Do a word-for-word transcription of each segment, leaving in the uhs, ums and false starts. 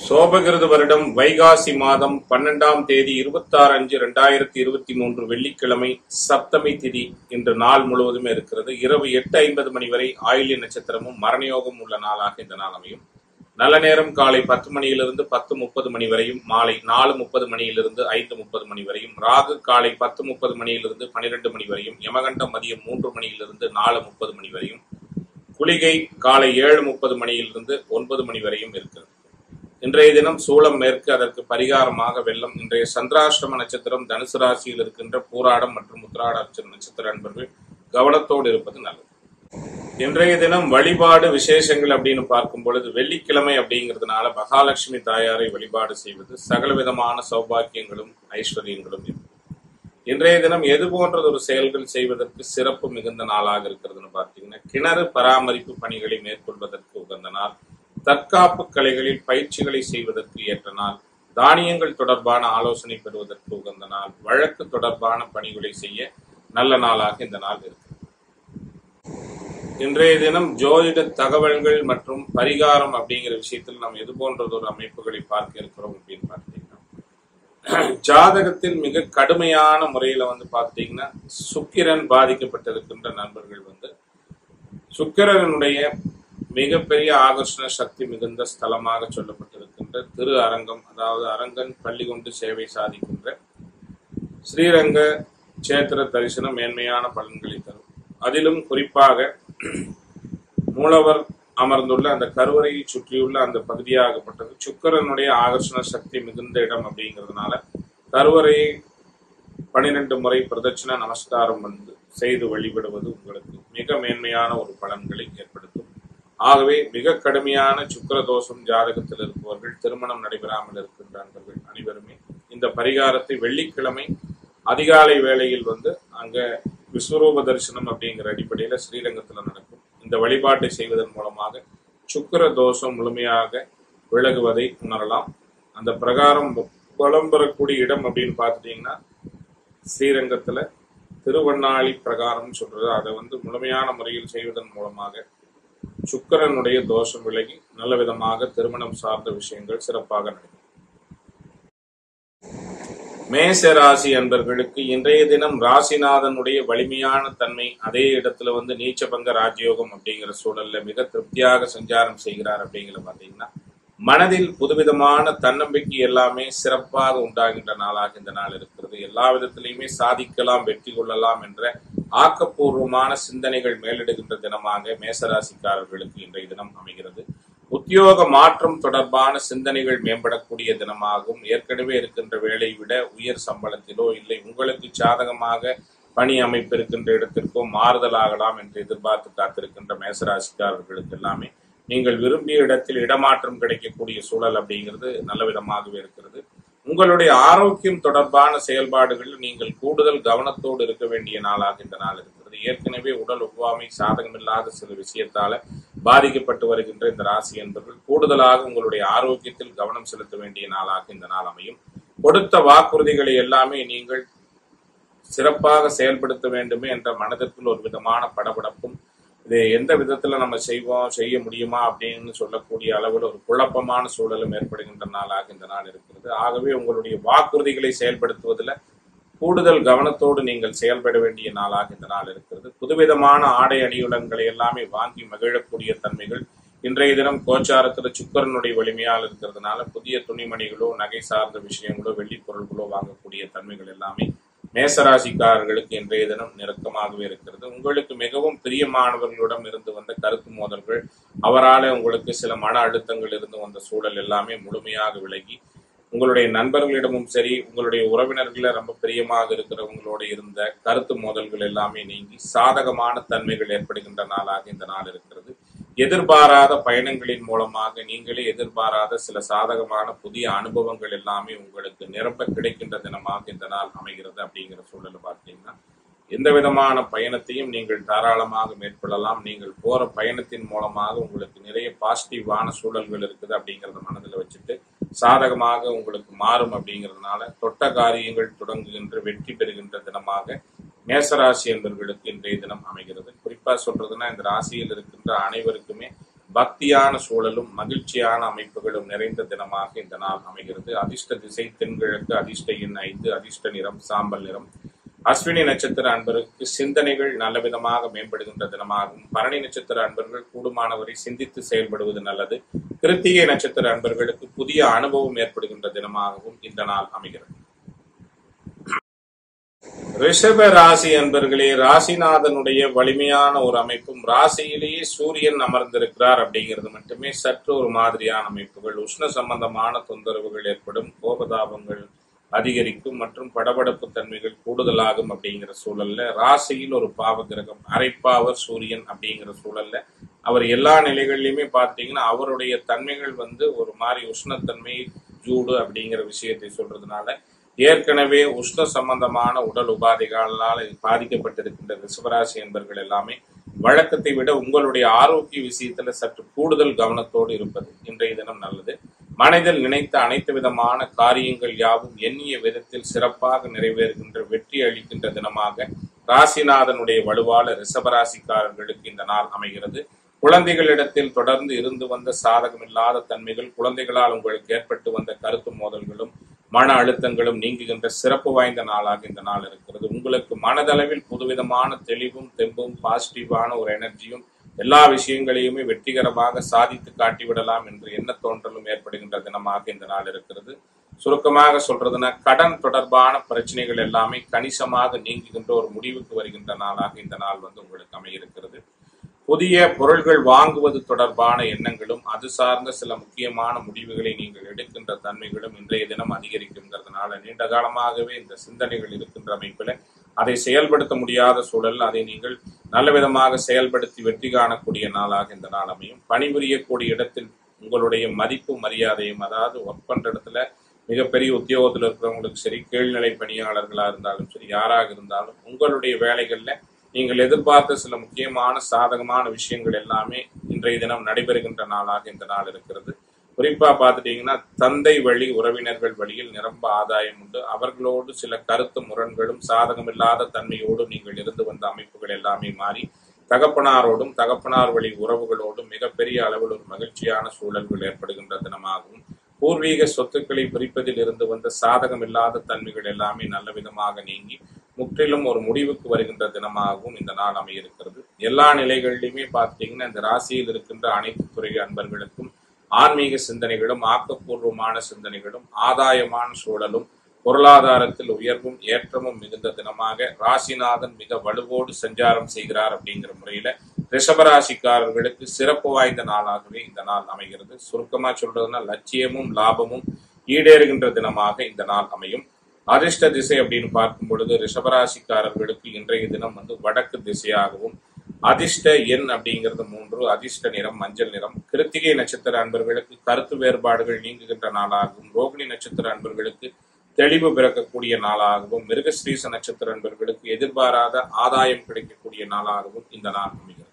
சோபகிருது வருடம் வைகாசி மாதம் பன்னெண்டாம் தேதி இருபத்தி ஆறு அஞ்சு இரண்டாயிரத்தி இருபத்தி மூன்று வெள்ளிக்கிழமை சப்தமி திதி இன்று நாள் முழுவதுமே இருக்கிறது. இரவு எட்டு ஐம்பது மணி வரை ஆயில்ய நட்சத்திரமும் மரணயோகம் உள்ள நாளாக இந்த நாள் அமையும். நல்ல நேரம் காலை பத்து மணியிலிருந்து பத்து முப்பது மணி வரையும், மாலை நாலு முப்பது மணியிலிருந்து ஐந்து முப்பது மணி வரையும், ராகு காலை பத்து முப்பது மணியிலிருந்து பனிரெண்டு மணி வரையும், யமகண்டம் மதியம் மூன்று மணியிலிருந்து நாலு முப்பது மணி வரையும், குளிகை காலை ஏழு முப்பது மணியிலிருந்து ஒன்பது மணி வரையும் இருக்கிறது. இன்றைய தினம் சூளம் மேற்கு, அதற்கு பரிகாரமாக வெள்ளம். இன்றைய சந்திராஷ்டம நட்சத்திரம் தனுசு ராசியில் இருக்கின்ற பூராடம் மற்றும் உத்திராட நட்சத்திர அன்பர்கள் கவனத்தோடு இருப்பது நல்லது. இன்றைய தினம் வழிபாடு விசேஷங்கள் அப்படின்னு பார்க்கும் பொழுது, வெள்ளிக்கிழமை அப்படிங்கிறதுனால மகாலட்சுமி தாயாரை வழிபாடு செய்வது சகலவிதமான சௌபாக்கியங்களும் ஐஸ்வர்யங்களும் இருக்கும். இன்றைய தினம் எது போன்றது ஒரு செயல்கள் செய்வதற்கு சிறப்பு மிகுந்த நாளாக இருக்கிறதுன்னு பார்த்தீங்கன்னா, கிணறு பராமரிப்பு பணிகளை மேற்கொள்வதற்கு உகந்த நாள், தற்காப்பு கலைகளில் பயிற்சிகளை செய்வதற்கு ஏற்ற நாள், தானியங்கள் தொடர்பான ஆலோசனை பெறுவதற்கு உகந்த நாள், வழக்கு தொடர்பான பணிகளை செய்ய நல்ல நாளாக இந்த நாள் இருக்கு. இன்றைய தினம் ஜோதிட தகவல்கள் மற்றும் பரிகாரம் அப்படிங்கிற விஷயத்தில் நாம் எது போன்றது ஒரு அமைப்புகளை பார்க்க இருக்கிறோம் அப்படின்னு பார்த்தீங்கன்னா, ஜாதகத்தில் மிக கடுமையான முறையில வந்து பார்த்தீங்கன்னா சுக்கிரன் பாதிக்கப்பட்டிருக்கின்ற நண்பர்கள் வந்து சுக்கிரனுடைய மிகப்பெரிய ஆகர்ஷண சக்தி மிகுந்த ஸ்தலமாக சொல்லப்பட்டிருக்கின்ற திரு அரங்கம், அதாவது அரங்கன் பள்ளி கொண்டு சேவை சாதிக்கின்ற ஸ்ரீரங்க கஷேத்திர தரிசனம் மேன்மையான பலன்களை தரும். அதிலும் குறிப்பாக மூலவர் அமர்ந்துள்ள அந்த கருவறையை சுற்றியுள்ள அந்த பகுதியாகப்பட்டது சுக்கிரனுடைய ஆகர்ஷண சக்தி மிகுந்த இடம் அப்படிங்கிறதுனால கருவறையை பனிரெண்டு முறை பிரதட்சண நமஸ்காரம் வந்து செய்து வழிபடுவது உங்களுக்கு மிக மேன்மையான ஒரு பலன்களை ஏற்படுத்தும். ஆகவே மிக கடுமையான சுக்கிர தோஷம் ஜாதகத்தில் இருப்பவர்கள், திருமணம் நடைபெறாமல் இருக்கின்றார்கள் அனைவருமே இந்த பரிகாரத்தை வெள்ளிக்கிழமை அதிகாலை வேளையில் வந்து அங்க விஸ்வரூப தரிசனம் அப்படிங்கிற அடிப்படையில ஸ்ரீரங்கத்துல நடக்கும். இந்த வழிபாட்டை செய்வதன் மூலமாக சுக்கிர தோஷம் முழுமையாக விலகுவதை உணரலாம். அந்த பிரகாரம் பலம் பெறக்கூடிய இடம் அப்படின்னு பார்த்துட்டீங்கன்னா ஸ்ரீரங்கத்துல திருவண்ணாளி பிரகாரம் சொல்றது. அதை வந்து முழுமையான முறையில் செய்வதன் மூலமாக சுக்கிரனுடைய தோஷம் விலகி நல்ல விதமாக திருமணம் சார்ந்த விஷயங்கள் சிறப்பாக நடக்கும். மேஷ ராசி அன்பர்களுக்கு இன்றைய தினம் ராசிநாதனுடைய வலிமையான தன்மை, அதே இடத்துல வந்து நீச்சபங்க ராஜயோகம் அப்படிங்கிற சூழல்ல மிக திருப்தியாக சஞ்சாரம் செய்கிறார். அப்படிங்கிற பாத்தீங்கன்னா மனதில் புதுவிதமான தன்னம்பிக்கை எல்லாமே சிறப்பாக உண்டாகின்ற நாளாக இந்த நாள் இருக்கிறது. எல்லா விதத்திலையுமே சாதிக்கலாம், வெற்றி கொள்ளலாம் என்ற ஆக்கப்பூர்வமான சிந்தனைகள் மேலிடுகின்ற தினமாக மேசராசிக்காரர்களுக்கு இன்றைய தினம் அமைகிறது. உத்தியோக மாற்றம் தொடர்பான சிந்தனைகள் மேம்படக்கூடிய தினமாகவும், ஏற்கனவே இருக்கின்ற வேலையை விட உயர் சம்பளத்திலோ இல்லை உங்களுக்கு சாதகமாக பணி அமைப்பு இருக்கின்ற இடத்திற்கோ மாறுதல் ஆகலாம் என்று எதிர்பார்த்து காத்திருக்கின்ற மேசராசிக்காரர்களுக்கு எல்லாமே நீங்கள் விரும்பிய இடத்தில் இடமாற்றம் கிடைக்கக்கூடிய சூழல் அப்படிங்கிறது நல்ல விதமாகவே இருக்கிறது. உங்களுடைய ஆரோக்கியம் தொடர்பான செயல்பாடுகளில் நீங்கள் கூடுதல் கவனத்தோடு இருக்க வேண்டிய நாளாக இந்த நாள் இருக்கிறது. ஏற்கனவே உடல் ஒவ்வாமை சாதகமில்லாத சில விஷயத்தால பாதிக்கப்பட்டு வருகின்ற இந்த ராசி என்பவர்கள் கூடுதலாக உங்களுடைய ஆரோக்கியத்தில் கவனம் செலுத்த வேண்டிய நாளாக இந்த நாள் அமையும். கொடுத்த வாக்குறுதிகளை எல்லாமே நீங்கள் சிறப்பாக செயல்படுத்த வேண்டுமே என்ற மனதிற்குள் ஒரு விதமான படபடப்பும், இது எந்த விதத்துல நம்ம செய்வோம் செய்ய முடியுமா அப்படின்னு சொல்லக்கூடிய அளவில் ஒரு குழப்பமான சூழலும் ஏற்படுகின்ற நாளாக இந்த நாள் இருக்கிறது. ஆகவே உங்களுடைய வாக்குறுதிகளை செயல்படுத்துவதில் கூடுதல் கவனத்தோடு நீங்கள் செயல்பட வேண்டிய நாளாக இந்த நாள் இருக்கிறது. புதுவிதமான ஆடை அணியுடன்களை எல்லாமே வாங்கி மகிழக்கூடிய தன்மைகள் இன்றைய தினம் கோச்சாரத்தில் சுக்கிரனுடைய வலிமையால் இருக்கிறதுனால புதிய துணிமணிகளோ நகை சார்ந்த விஷயங்களோ வெள்ளி பொருள்களோ வாங்கக்கூடிய தன்மைகள் எல்லாமே மேசராசிக்காரர்களுக்கு இன்றைய தினம் நெருக்கமாகவே இருக்கிறது. உங்களுக்கு மிகவும் பிரியமானவர்களிடம் இருந்து வந்த கருத்து மோதல்கள், அவரால் உங்களுக்கு சில மன அழுத்தங்கள் இருந்து வந்த சூழல் எல்லாமே முழுமையாக விலகி, உங்களுடைய நண்பர்களிடமும் சரி உங்களுடைய உறவினர்களை ரொம்ப பிரியமாக இருக்கிறவங்களோடு இருந்த கருத்து மோதல்கள் எல்லாமே நீங்கி சாதகமான தன்மைகள் ஏற்படுகின்ற நாளாக இந்த நாள் இருக்கிறது. எதிர்பாராத பயணங்களின் மூலமாக நீங்களே எதிர்பாராத சில சாதகமான புதிய அனுபவங்கள் எல்லாமே உங்களுக்கு நிரம்ப கிடைக்கின்ற தினமாக இந்த நாள் அமைகிறது. அப்படிங்கிற சூழலை பார்த்தீங்கன்னா எந்த விதமான பயணத்தையும் நீங்கள் தாராளமாக மேற்கொள்ளலாம். நீங்கள் போற பயணத்தின் மூலமாக உங்களுக்கு நிறைய பாசிட்டிவான சூழல்கள் இருக்குது அப்படிங்கிறத மனதில் வச்சுட்டு சாதகமாக உங்களுக்கு மாறும். அப்படிங்கிறதுனால தொட்ட காரியங்கள் தொடங்குகின்ற வெற்றி பெறுகின்ற தினமாக மேசராசி என்பவர்களுக்கு இன்றைய தினம் அமைகிறது. குறிப்பா சொல்றதுன்னா இந்த ராசியில் இருக்கின்ற அனைவருக்குமே பக்தியான சூழலும் மகிழ்ச்சியான அமைப்புகளும் நிறைந்த தினமாக இந்த நாள் அமைகிறது. அதிர்ஷ்ட திசை தென்கிழக்கு, அதிர்ஷ்ட எண் ஐந்து, அதிர்ஷ்ட நிறம் சாம்பல் நிறம். அஸ்வினி நட்சத்திர அன்பருக்கு சிந்தனைகள் நல்ல விதமாக மேம்படுகின்ற தினமாகவும், பரணி நட்சத்திர அன்பர்கள் கூடுமானவரை சிந்தித்து செயல்படுவது நல்லது. கிருத்திகை நட்சத்திர அன்பர்களுக்கு புதிய அனுபவம் ஏற்படுகின்ற தினமாகவும் இந்த நாள் அமைகிறது. ரிஷப ராசி அன்பர்களே, ராசிநாதனுடைய வலிமையான ஒரு அமைப்பும், ராசியிலேயே சூரியன் அமர்ந்திருக்கிறார் அப்படிங்கிறது மட்டுமே சற்று ஒரு மாதிரியான அமைப்புகள். உஷ்ண சம்பந்தமான தொந்தரவுகள் ஏற்படும், கோபதாபங்கள் அதிகரிக்கும் மற்றும் படபடப்பு தன்மைகள் கூடுதலாகும் அப்படிங்கிற சூழல்ல ராசியில் ஒரு பாவ கிரகம் அரைப்பாவர் சூரியன் அப்படிங்கிற சூழல்ல அவர் எல்லா நிலைகள்லயுமே பார்த்தீங்கன்னா அவருடைய தன்மைகள் வந்து ஒரு மாதிரி உஷ்ணத்தன்மை ஜூடு அப்படிங்கிற விஷயத்தை சொல்றதுனால ஏற்கனவே உஷ்ண சம்பந்தமான உடல் உபாதைகளால் பாதிக்கப்பட்டிருக்கின்ற ரிஷபராசி என்பர்கள் எல்லாமே வழக்கத்தை விட உங்களுடைய ஆரோக்கிய விஷயத்துல சற்று கூடுதல் கவனத்தோடு இருப்பது இன்றைய தினம் நல்லது. மனதில் நினைத்த அனைத்து விதமான காரியங்கள் யாவும் எண்ணிய விதத்தில் சிறப்பாக நிறைவேறுகின்ற வெற்றி அளிக்கின்ற தினமாக ராசிநாதனுடைய வலுவான ரிஷபராசிக்காரர்களுக்கு இந்த நாள் அமைகிறது. குழந்தைகளிடத்தில் தொடர்ந்து இருந்து வந்த சாதகமில்லாத தன்மைகள், குழந்தைகளால் உங்களுக்கு ஏற்பட்டு வந்த கருத்து மோதல்களும் மன அழுத்தங்களும் நீங்குகின்ற சிறப்பு வாய்ந்த நாளாக இந்த நாள் இருக்கிறது. உங்களுக்கு மனதளவில் புதுவிதமான தெளிவும் தெம்பும் பாசிட்டிவான ஒரு எனர்ஜியும் எல்லா விஷயங்களையுமே வெற்றிகரமாக சாதித்து காட்டிவிடலாம் என்று எண்ண தோன்றலும் ஏற்படுகின்ற தினமாக இந்த நாள் இருக்கிறது. சுருக்கமாக சொல்றதுன்னா கடன் தொடர்பான பிரச்சனைகள் எல்லாமே கணிசமாக நீங்குகின்ற ஒரு முடிவுக்கு வருகின்ற நாளாக இந்த நாள் வந்து உங்களுக்கு அமையிருக்கிறது. புதிய பொருள்கள் வாங்குவது தொடர்பான எண்ணங்களும் அது சார்ந்த சில முக்கியமான முடிவுகளை நீங்கள் எடுக்கின்ற தன்மைகளும் இன்றைய தினம் அதிகரிக்கின்றதுனால நீண்ட காலமாகவே இந்த சிந்தனைகள் இருக்கின்ற அமைப்பில் அதை செயல்படுத்த முடியாத சூழல் அதை நீங்கள் நல்ல விதமாக செயல்படுத்தி வெற்றி காணக்கூடிய நாளாக இந்த நாள் அமையும். பணிபுரியக்கூடிய இடத்தில் உங்களுடைய மதிப்பு மரியாதையும், அதாவது ஒர்க் பண்ற இடத்துல மிகப்பெரிய உத்தியோகத்தில் இருக்கிறவங்களுக்கு சரி, கீழ்நிலை பணியாளர்களா இருந்தாலும் சரி, யாராக இருந்தாலும் உங்களுடைய வேலைகள்ல நீங்கள் எதிர்பார்த்த சில முக்கியமான சாதகமான விஷயங்கள் எல்லாமே இன்றைய தினம் நடைபெறுகின்ற நாளாக இந்த நாள் இருக்கிறது. குறிப்பா பார்த்துட்டீங்கன்னா தந்தை வழி உறவினர்கள் வழியில் நிரம்ப ஆதாயம் உண்டு. அவர்களோடு சில கருத்து முரண்களும் சாதகமில்லாத தன்மையோடு நீங்கள் இருந்து வந்த அமைப்புகள் எல்லாமே மாறி தகப்பனாரோடும் தகப்பனார் வழி உறவுகளோடும் மிகப்பெரிய அளவில் ஒரு மகிழ்ச்சியான சூழல்கள் ஏற்படுகின்ற தினமாகவும், பூர்வீக சொத்துக்களை பிரிப்பதில் இருந்து வந்த சாதகம் இல்லாத தன்மைகள் எல்லாமே நல்ல விதமாக நீங்கி முற்றிலும் ஒரு முடிவுக்கு வருகின்ற தினமாகவும் இந்த நாள் அமையிருக்கிறது. எல்லா நிலைகளிலுமே பார்த்தீங்கன்னா இந்த ராசியில் இருக்கின்ற அனைத்து துறை அன்பர்களுக்கும் ஆன்மீக சிந்தனைகளும் ஆக்கப்பூர்வமான சிந்தனைகளும் ஆதாயமான சூழலும் பொருளாதாரத்தில் உயர்வும் ஏற்றமும் மிகுந்த தினமாக ராசிநாதன் மிக வலுவோடு சஞ்சாரம் செய்கிறார் அப்படிங்கிற முறையில ரிஷபராசிக்காரர்களுக்கு சிறப்பு வாய்ந்த நாளாகவே இந்த நாள் அமைகிறது. சுருக்கமா சொல்றதுன்னா லட்சியமும் லாபமும் ஈடேறுகின்ற தினமாக இந்த நாள் அமையும். அதிர்ஷ்ட திசை அப்படின்னு பார்க்கும் பொழுது ரிஷபராசிக்காரர்களுக்கு இன்றைய தினம் வந்து வடக்கு திசையாகவும், அதிர்ஷ்ட எண் அப்படிங்கிறது மூன்று, அதிர்ஷ்ட நிறம் மஞ்சள் நிறம். கிருத்திகை நட்சத்திர அன்பர்களுக்கு கருத்து வேறுபாடுகள் நீங்குகின்ற நாளாகவும், ரோகிணி நட்சத்திர அன்பர்களுக்கு தெளிவு பிறக்கக்கூடிய நாளாகவும், மிருகஸ்ரீச நட்சத்திர அன்பர்களுக்கு எதிர்பாராத ஆதாயம் கிடைக்கக்கூடிய நாளாகவும் இந்த நாள் அமைகிறது.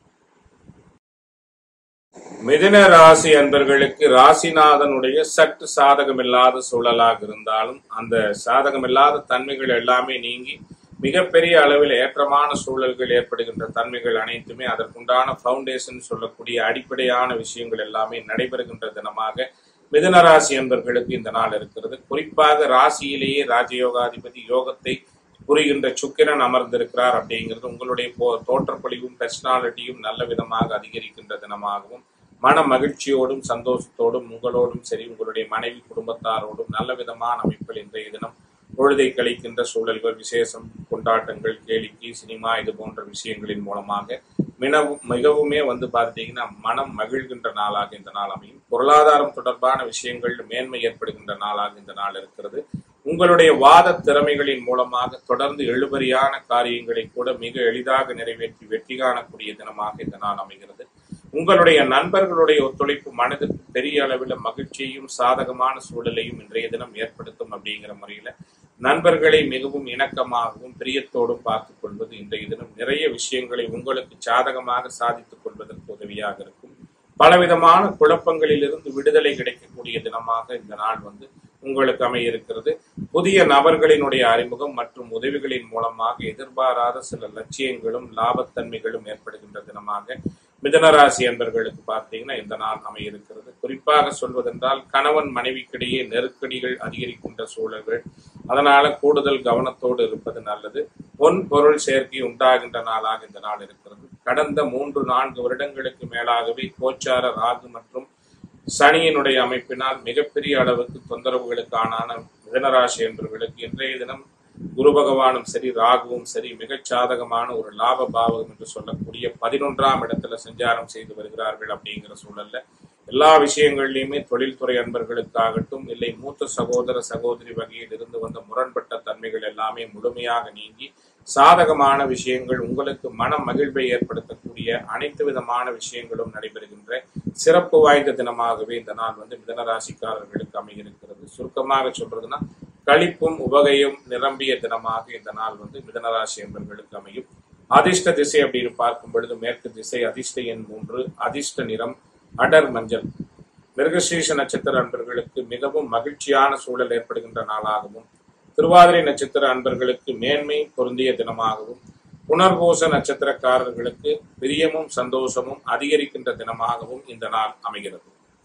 மிதுன ராசி அன்பர்களுக்கு ராசிநாதனுடைய சற்று சாதகமில்லாத சூழலாக இருந்தாலும் அந்த சாதகமில்லாத தன்மைகள் எல்லாமே நீங்கி மிகப்பெரிய அளவில் ஏற்றமான சூழல்கள் ஏற்படுகின்ற தன்மைகள் அனைத்துமே அதற்குண்டான பவுண்டேஷன் சொல்லக்கூடிய அடிப்படையான விஷயங்கள் எல்லாமே நடைபெறுகின்ற தினமாக மிதுன ராசி அன்பர்களுக்கு இந்த நாள் இருக்கிறது. குறிப்பாக ராசியிலேயே ராஜயோகாதிபதி யோகத்தை புரிகின்ற சுக்கிரன் அமர்ந்திருக்கிறார் அப்படிங்கிறது உங்களுடைய தோற்றப்பொழிவும் பர்சனாலிட்டியும் நல்ல விதமாக அதிகரிக்கின்ற தினமாகவும், மன மகிழ்ச்சியோடும் சந்தோஷத்தோடும் உங்களோடும் சரி உங்களுடைய மனைவி குடும்பத்தாரோடும் நல்ல விதமான அமைப்பில் இன்றைய தினம் பொழுதை கழிக்கின்ற சூழல்கள், விசேஷம், கொண்டாட்டங்கள், கேளிக்கை, சினிமா இது போன்ற விஷயங்களின் மூலமாக மிகவும் மிகவுமே வந்து பார்த்தீங்கன்னா மனம் மகிழ்கின்ற நாளாக இந்த நாள் அமையும். பொருளாதாரம் தொடர்பான விஷயங்கள் மேன்மை ஏற்படுகின்ற நாளாக இந்த நாள் இருக்கிறது. உங்களுடைய வாத திறமைகளின் மூலமாக தொடர்ந்து எழுபறியான காரியங்களை கூட மிக எளிதாக நிறைவேற்றி வெற்றி காணக்கூடிய தினமாக இந்த நாள் அமைகிறது. உங்களுடைய நண்பர்களுடைய ஒத்துழைப்பு மனதிற்கு பெரிய அளவில் மகிழ்ச்சியையும் சாதகமான சூழலையும் இன்றைய தினம் ஏற்படுத்தும் அப்படிங்கிற முறையில நண்பர்களை மிகவும் இணக்கமாகவும் பிரியத்தோடும் பார்த்துக் கொள்வது இன்றைய தினம் நிறைய விஷயங்களை உங்களுக்கு சாதகமாக சாதித்துக் கொள்வதற்கு உதவியாக இருக்கும். பலவிதமான குழப்பங்களிலிருந்து விடுதலை கிடைக்கக்கூடிய தினமாக இந்த நாள் வந்து உங்களுக்கு அமையிருக்கிறது. புதிய நபர்களினுடைய அறிமுகம் மற்றும் உதவிகளின் மூலமாக எதிர்பாராத சில லட்சியங்களும் லாபத்தன்மைகளும் ஏற்படுகின்ற தினமாக மிதுனராசி அன்பர்களுக்கு பார்த்தீங்கன்னா இந்த நாள் அமையிருக்கிறது. குறிப்பாக சொல்வதென்றால் கணவன் மனைவிக்கிடையே நெருக்கடிகள் அதிகரிக்கின்ற சூழல்கள், அதனால கூடுதல் கவனத்தோடு இருப்பது நல்லது. பொன் பொருள் சேர்க்கை உண்டாகின்ற நாளாக இந்த நாள் இருக்கிறது. கடந்த மூன்று நான்கு வருடங்களுக்கு மேலாகவே கோச்சார ராகு மற்றும் சனியினுடைய அமைப்பினால் மிகப்பெரிய அளவுக்கு தொந்தரவுகளுக்கான மிதுனராசி என்பவர்களுக்கு இன்றைய தினம் குரு பகவானும் சரி ராகுவும் சரி மிகச் சாதகமான ஒரு லாப பாவகம் என்று சொல்லக்கூடிய பதினொன்றாம் இடத்துல சஞ்சாரம் செய்து வருகிறார்கள். அப்படிங்கிற சூழல்ல எல்லா விஷயங்கள்லையுமே தொழில்துறை அன்பர்களுக்காகட்டும் இல்லை மூத்த சகோதர சகோதரி வகையில் இருந்து வந்த முரண்பட்ட தன்மைகள் எல்லாமே முழுமையாக நீங்கி சாதகமான விஷயங்கள், உங்களுக்கு மன மகிழ்வை ஏற்படுத்தக்கூடிய அனைத்து விதமான விஷயங்களும் நடைபெறுகின்ற சிறப்பு வாய்ந்த தினமாகவே இந்த நாள் வந்து மிதுனராசிக்காரர்களுக்கு அமைகிறது. சுருக்கமாக சொல்றதுன்னா களிப்பும் உவகையும் நிரம்பிய தினமாக இந்த நாள் வந்து மிதுனராசி என்பவர்களுக்கு அமையும். அதிர்ஷ்ட திசை அப்படின்னு பார்க்கும் பொழுது மேற்கு திசை, அதிர்ஷ்ட எண் மூன்று, அதிர்ஷ்ட நிறம் அடர் மஞ்சள். மிருகசீஷ நட்சத்திர அன்பர்களுக்கு மிகவும் மகிழ்ச்சியான சூழல் ஏற்படுகின்ற நாளாகவும், திருவாதிரை நட்சத்திர அன்பர்களுக்கு மேன்மை பொருந்திய தினமாகவும், புனர்பூச நட்சத்திரக்காரர்களுக்கு பிரியமும் சந்தோஷமும் அதிகரிக்கின்ற தினமாகவும் இந்த நாள் அமைகிறது.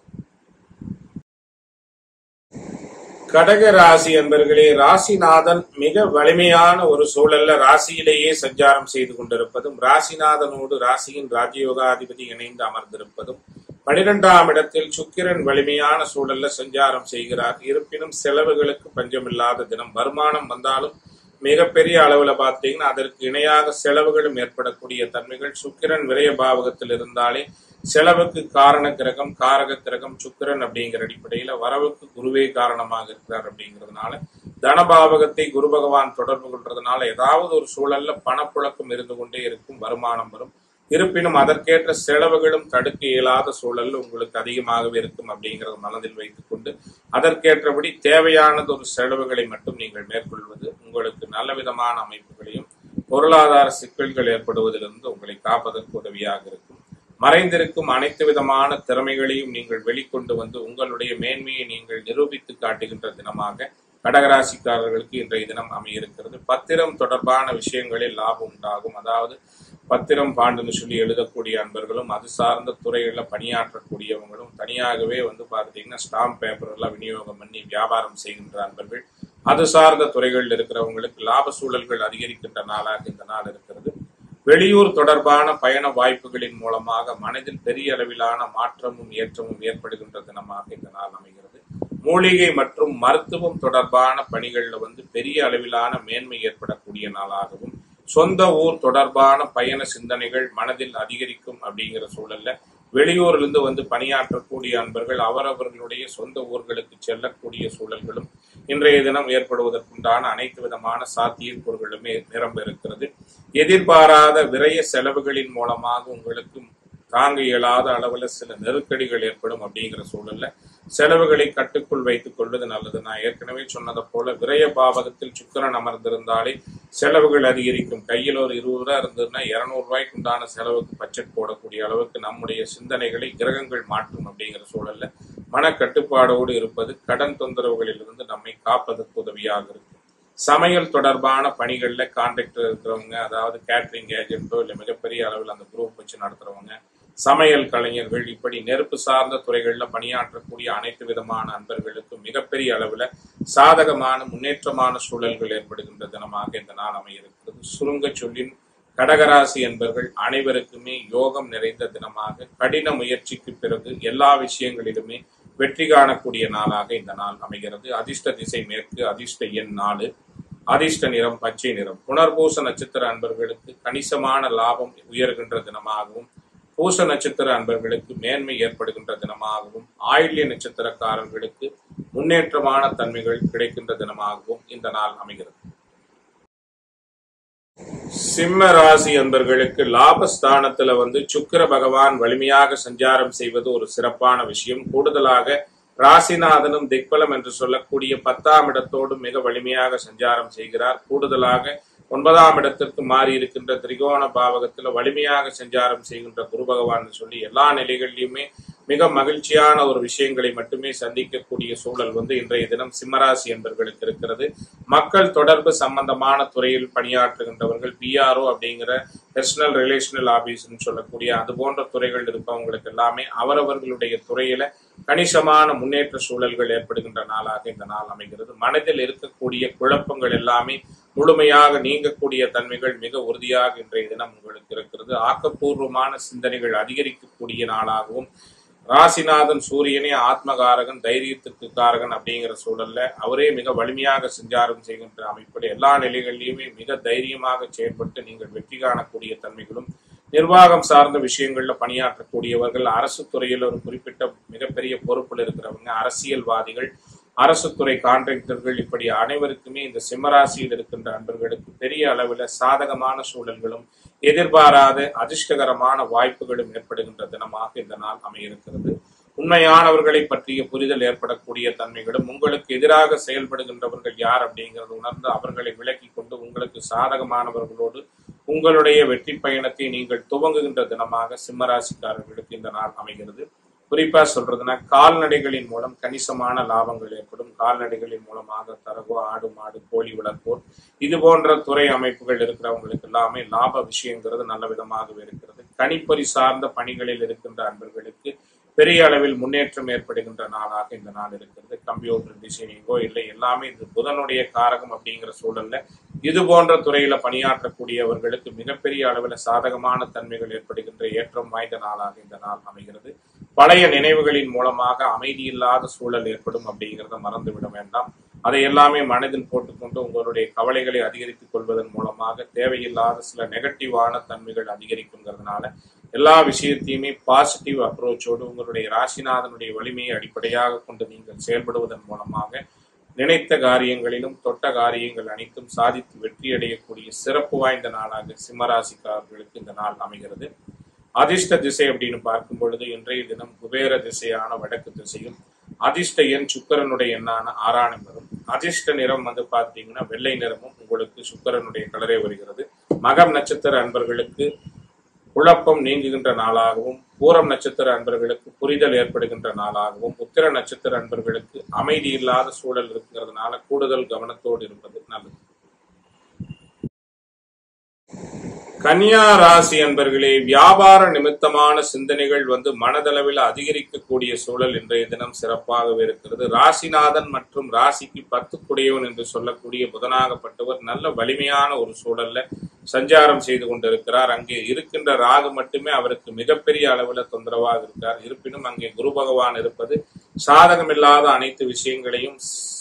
கடக ராசி அன்பர்களே, ராசிநாதன் மிக வலிமையான ஒரு சூழல்ல ராசியிலேயே சஞ்சாரம் செய்து கொண்டிருப்பதும், ராசிநாதனோடு ராசியின் ராஜயோகாதிபதி இணைந்து அமர்ந்திருப்பதும், பனிரெண்டாம் இடத்தில் சுக்கிரன் வலிமையான சூழல்ல சஞ்சாரம் செய்கிறார். இருப்பினும் செலவுகளுக்கு பஞ்சமில்லாத தினம். வருமானம் வந்தாலும் மிகப்பெரிய அளவுல பார்த்தீங்கன்னா அதற்கு இணையாக செலவுகளும் ஏற்படக்கூடிய தன்மைகள். சுக்கிரன் விரய பாவகத்தில் இருந்தாலே செலவுக்கு காரண கிரகம் காரக கிரகம் சுக்கிரன் அப்படிங்கிற அடிப்படையில வரவுக்கு குருவே காரணமாக இருக்கிறார். அப்படிங்கிறதுனால தனபாவகத்தை குரு பகவான் தொடர்பு கொள்றதுனால ஏதாவது ஒரு சூழல்ல பணப்புழக்கம் இருந்து கொண்டே இருக்கும், வருமானம் வரும். இருப்பினும் அதற்கேற்ற செலவுகளும் தடுக்க இயலாத சூழல் உங்களுக்கு அதிகமாகவே இருக்கும். அப்படிங்கிறத மனதில் வைத்துக் கொண்டு அதற்கேற்றபடி தேவையானது ஒரு செலவுகளை மட்டும் நீங்கள் மேற்கொள்வது உங்களுக்கு நல்ல விதமான அமைப்புகளையும் பொருளாதார சிக்கல்கள் ஏற்படுவதிலிருந்து உங்களை காப்பதற்கு உதவியாக இருக்கும். மறைந்திருக்கும் அனைத்து விதமான திறமைகளையும் நீங்கள் வெளிக்கொண்டு வந்து உங்களுடைய மேன்மையை நீங்கள் நிரூபித்து காட்டுகின்ற தினமாக கடகராசிக்காரர்களுக்கு இன்றைய தினம் அமையிருக்கிறது. பத்திரம் தொடர்பான விஷயங்களில் லாபம் உண்டாகும். அதாவது பத்திரம் பாண்டுன்னு சொல்லி எழுதக்கூடிய அன்பர்களும், அது சார்ந்த துறைகளில் பணியாற்றக்கூடியவங்களும், தனியாகவே வந்து பார்த்தீங்கன்னா ஸ்டாம்ப் பேப்பர் எல்லாம் விநியோகம் பண்ணி வியாபாரம் செய்கின்ற அன்பர்கள், அது சார்ந்த துறைகளில் இருக்கிறவங்களுக்கு லாப சூழல்கள் அதிகரிக்கின்ற நாளாக இந்த நாள் இருக்கிறது. வெளியூர் தொடர்பான பயண வாய்ப்புகளின் மூலமாக மனதில் பெரிய அளவிலான மாற்றமும் ஏற்றமும் ஏற்படுகின்ற தினமாக இந்த நாள் அமைகிறது. மூலிகை மற்றும் மருத்துவம் தொடர்பான பணிகளில் வந்து பெரிய அளவிலான மேன்மை ஏற்படக்கூடிய நாளாகவும், சொந்த ஊர் தொடர்பான பயண சிந்தனைகள் மனதில் அதிகரிக்கும். அப்படிங்கிற சூழல்ல வெளியூரிலிருந்து வந்து பணியாற்றக்கூடிய அன்பர்கள் அவரவர்களுடைய சொந்த ஊர்களுக்கு செல்லக்கூடிய சூழல்களும் இன்றைய தினம் ஏற்படுவதற்குண்டான அனைத்து விதமான சாத்தியக்கூறுகளுமே நிரம்ப இருக்கிறது. எதிர்பாராத விரய செலவுகளின் மூலமாக உங்களுக்கு தாங்க இயலாத அளவுல சில நெருக்கடிகள் ஏற்படும். அப்படிங்கிற சூழல்ல செலவுகளை கட்டுக்குள் வைத்துக் கொள்வது நல்லது. நான் ஏற்கனவே சொன்னதை போல விரய பாவகத்தில் சுக்கிரன் அமர்ந்திருந்தாலே செலவுகள் அதிகரிக்கும். கையில் ஒரு இருபது ரூபாய் இருந்ததுன்னா இருநூறு ரூபாய்க்கு உண்டான செலவுக்கு பட்ஜெட் போடக்கூடிய அளவுக்கு நம்முடைய சிந்தனைகளை கிரகங்கள் மாற்றும். அப்படிங்கிற சூழல்ல மனக்கட்டுப்பாடோடு இருப்பது கடன் தொந்தரவுகளில் இருந்து நம்மை காப்பதற்கு உதவியாக இருக்கும். சமையல் தொடர்பான பணிகள்ல கான்ட்ராக்டர் இருக்கிறவங்க, அதாவது கேட்டரிங் ஏஜென்ட்டோ இல்லை மிகப்பெரிய அளவில் அந்த குரூப் வச்சு நடத்துறவங்க, சமையல் கலைஞர்கள், இப்படி நெருப்பு சார்ந்த துறைகள்ல பணியாற்றக்கூடிய அனைத்து விதமான அன்பர்களுக்கு மிகப்பெரிய அளவுல சாதகமான முன்னேற்றமான சூழல்கள் ஏற்படுகின்ற தினமாக இந்த நாள் அமையிருக்கிறது. சுருங்க சொல்லின் கடகராசி என்பர்கள் அனைவருக்குமே யோகம் நிறைந்த தினமாக, கடின முயற்சிக்கு பிறகு எல்லா விஷயங்களிலுமே வெற்றி காணக்கூடிய நாளாக இந்த நாள் அமைகிறது. அதிர்ஷ்ட திசை மேற்கு, அதிர்ஷ்ட எண் நாலு, அதிர்ஷ்ட நிறம் பச்சை நிறம். புனர்பூச நட்சத்திர அன்பர்களுக்கு கணிசமான லாபம் உயர்கின்ற தினமாகவும், பூச நட்சத்திர அன்பர்களுக்கு மேன்மை ஏற்படுகின்ற தினமாகவும், ஆயில்ய நட்சத்திரக்காரர்களுக்கு முன்னேற்றமான தன்மைகள் கிடைக்கின்ற தினமாகவும் இந்த நாள் அமைகிறது. சிம்ம ராசி அன்பர்களுக்கு லாபஸ்தானத்துல வந்து சுக்கிர பகவான் வலிமையாக சஞ்சாரம் செய்வது ஒரு சிறப்பான விஷயம். கூடுதலாக ராசிநாதனும் திக்பலம் என்று சொல்லக்கூடிய பத்தாம் இடத்தோடு மிக வலிமையாக சஞ்சாரம் செய்கிறார். கூடுதலாக ஒன்பதாம் இடத்திற்கு மாறி இருக்கின்ற திரிகோண பாவகத்துல வலிமையாக சஞ்சாரம் செய்கின்ற குரு பகவான் சொல்லி எல்லா நிலைகளிலுமே மிக மகிழ்ச்சியான ஒரு விஷயங்களை மட்டுமே சந்திக்கக்கூடிய சூழல் வந்து இன்றைய தினம் சிம்மராசி என்பவர்களுக்கு இருக்கிறது. மக்கள் தொடர்பு சம்பந்தமான துறையில் பணியாற்றுகின்றவர்கள், பிஆர்ஓ அப்படிங்கிற பர்சனல் ரிலேஷனல் ஆபீஸ்ன்னு சொல்லக்கூடிய அது போன்ற துறைகள் இருப்பவங்களுக்கு எல்லாமே அவரவர்களுடைய துறையில கணிசமான முன்னேற்ற சூழல்கள் ஏற்படுகின்ற நாளாக இந்த நாள் அமைகிறது. மனதில் இருக்கக்கூடிய குழப்பங்கள் எல்லாமே முழுமையாக நீங்கக்கூடிய தன்மைகள் மிக உறுதியாக இன்றைய தினம் உங்களுக்கு இருக்கிறது. ஆக்கப்பூர்வமான சிந்தனைகள் அதிகரிக்கக்கூடிய நாளாகவும், ராசிநாதன் சூரியனே ஆத்மகாரகன், தைரியத்துக்கு காரகன் அப்படிங்கிற சூழல்ல அவரே மிக வலிமையாக சஞ்சாரம் செய்கின்ற அமைப்பில் எல்லா நிலைகளிலுமே மிக தைரியமாக செயல்பட்டு நீங்கள் வெற்றி காணக்கூடிய தன்மைகளும், நிர்வாகம் சார்ந்த விஷயங்கள்ல பணியாற்றக்கூடியவர்கள், அரசு துறையில் ஒரு குறிப்பிட்ட மிகப்பெரிய பொறுப்பில் இருக்கிறவங்க, அரசியல்வாதிகள், அரசு துறை கான்ட்ராக்டர்கள், இப்படி அனைவருக்குமே இந்த சிம்மராசியில் இருக்கின்ற அன்பர்களுக்கு பெரிய அளவில் சாதகமான சூழல்களும் எதிர்பாராத அதிர்ஷ்டகரமான வாய்ப்புகளும் ஏற்படுகின்ற தினமாக இந்த நாள் அமையிருக்கிறது. உண்மையானவர்களை பற்றிய புரிதல் ஏற்படக்கூடிய தன்மைகளும், உங்களுக்கு எதிராக செயல்படுகின்றவர்கள் யார் அப்படிங்கிறது உணர்ந்து அவர்களை விலக்கி கொண்டு உங்களுக்கு சாதகமானவர்களோடு உங்களுடைய வெற்றி பயணத்தை நீங்கள் துவங்குகின்ற தினமாக சிம்மராசிக்காரர்களுக்கு இந்த நாள் அமைகிறது. குறிப்பா சொல்றதுன்னா, கால்நடைகளின் மூலம் கணிசமான லாபங்கள் ஏற்படும். கால்நடைகளின் மூலமாக தரகோ, ஆடு மாடு, கோழி வளர்ப்போர், இது போன்ற துறை அமைப்புகள் இருக்கிறவங்களுக்கு எல்லாமே லாப விஷயங்கிறது நல்ல விதமாகவே இருக்கிறது. கணிப்பொறி சார்ந்த பணிகளில் இருக்கின்ற அன்பர்களுக்கு பெரிய அளவில் முன்னேற்றம் ஏற்படுகின்ற நாளாக இந்த நாள் இருக்கிறது. கம்ப்யூட்டர் டிசைனிங்கோ இல்லை எல்லாமே இது புதனுடைய காரகம் அப்படிங்கிற சூழல்ல இது போன்ற துறையில பணியாற்றக்கூடியவர்களுக்கு மிகப்பெரிய அளவில் சாதகமான தன்மைகள் ஏற்படுகின்ற ஏற்றம் வாய்ந்த நாளாக இந்த நாள் அமைகிறது. பழைய நினைவுகளின் மூலமாக அமைதியில்லாத சூழல் ஏற்படும் அப்படிங்கிறத மறந்துவிட வேண்டாம். அதை எல்லாமே மனதில் போட்டுக்கொண்டு உங்களுடைய கவலைகளை அதிகரித்துக் கொள்வதன் மூலமாக தேவையில்லாத சில நெகட்டிவான தன்மைகள் அதிகரிக்குங்கிறதுனால எல்லா விஷயத்தையுமே பாசிட்டிவ் அப்ரோச்சோடு உங்களுடைய ராசிநாதனுடைய வலிமையை அடிப்படையாக கொண்டு நீங்கள் செயல்படுவதன் மூலமாக நினைத்த காரியங்களிலும் தொட்ட காரியங்கள் அனைத்தும் சாதித்து வெற்றி அடையக்கூடிய சிறப்பு வாய்ந்த நாளாக சிம்மராசிக்காரர்களுக்கு இந்த நாள் அமைகிறது. அதிர்ஷ்ட திசை அப்படின்னு பார்க்கும் பொழுது இன்றைய தினம் குபேர திசையான வடக்கு திசையும், அதிர்ஷ்ட எண் சுக்கரனுடைய எண்ணான ஆறாம் நம்பரும், அதிர்ஷ்ட நிறம் வந்து பார்த்தீங்கன்னா வெள்ளை நிறமும் உங்களுக்கு சுக்கரனுடைய கலரே வருகிறது. மகம் நட்சத்திர அன்பர்களுக்கு குழப்பம் நீங்குகின்ற நாளாகவும், பூரம் நட்சத்திர அன்பர்களுக்கு புரிதல் ஏற்படுகின்ற நாளாகவும், உத்திர நட்சத்திர அன்பர்களுக்கு அமைதி இல்லாத சூழல் இருக்கிறதுனால கூடுதல் கவனத்தோடு இருப்பது நல்லது. கன்னியா ராசி அன்பர்களே, வியாபார நிமித்தமான சிந்தனைகள் வந்து மனதளவில் அதிகரிக்கக்கூடிய சூழல் இன்றைய தினம் சிறப்பாகவே இருக்கிறது. ராசிநாதன் மற்றும் ராசிக்கு பத்து குடையவன் என்று சொல்லக்கூடிய புதனாகப்பட்டவர் நல்ல வலிமையான ஒரு சூழல்ல சஞ்சாரம் செய்து கொண்டிருக்கிறார். அங்கே இருக்கின்ற ராகு மட்டுமே அவருக்கு மிகப்பெரிய அளவில் தொந்தரவாக இருக்கிறார். இருப்பினும் அங்கே குரு பகவான் இருப்பது சாதகமில்லாத அனைத்து விஷயங்களையும்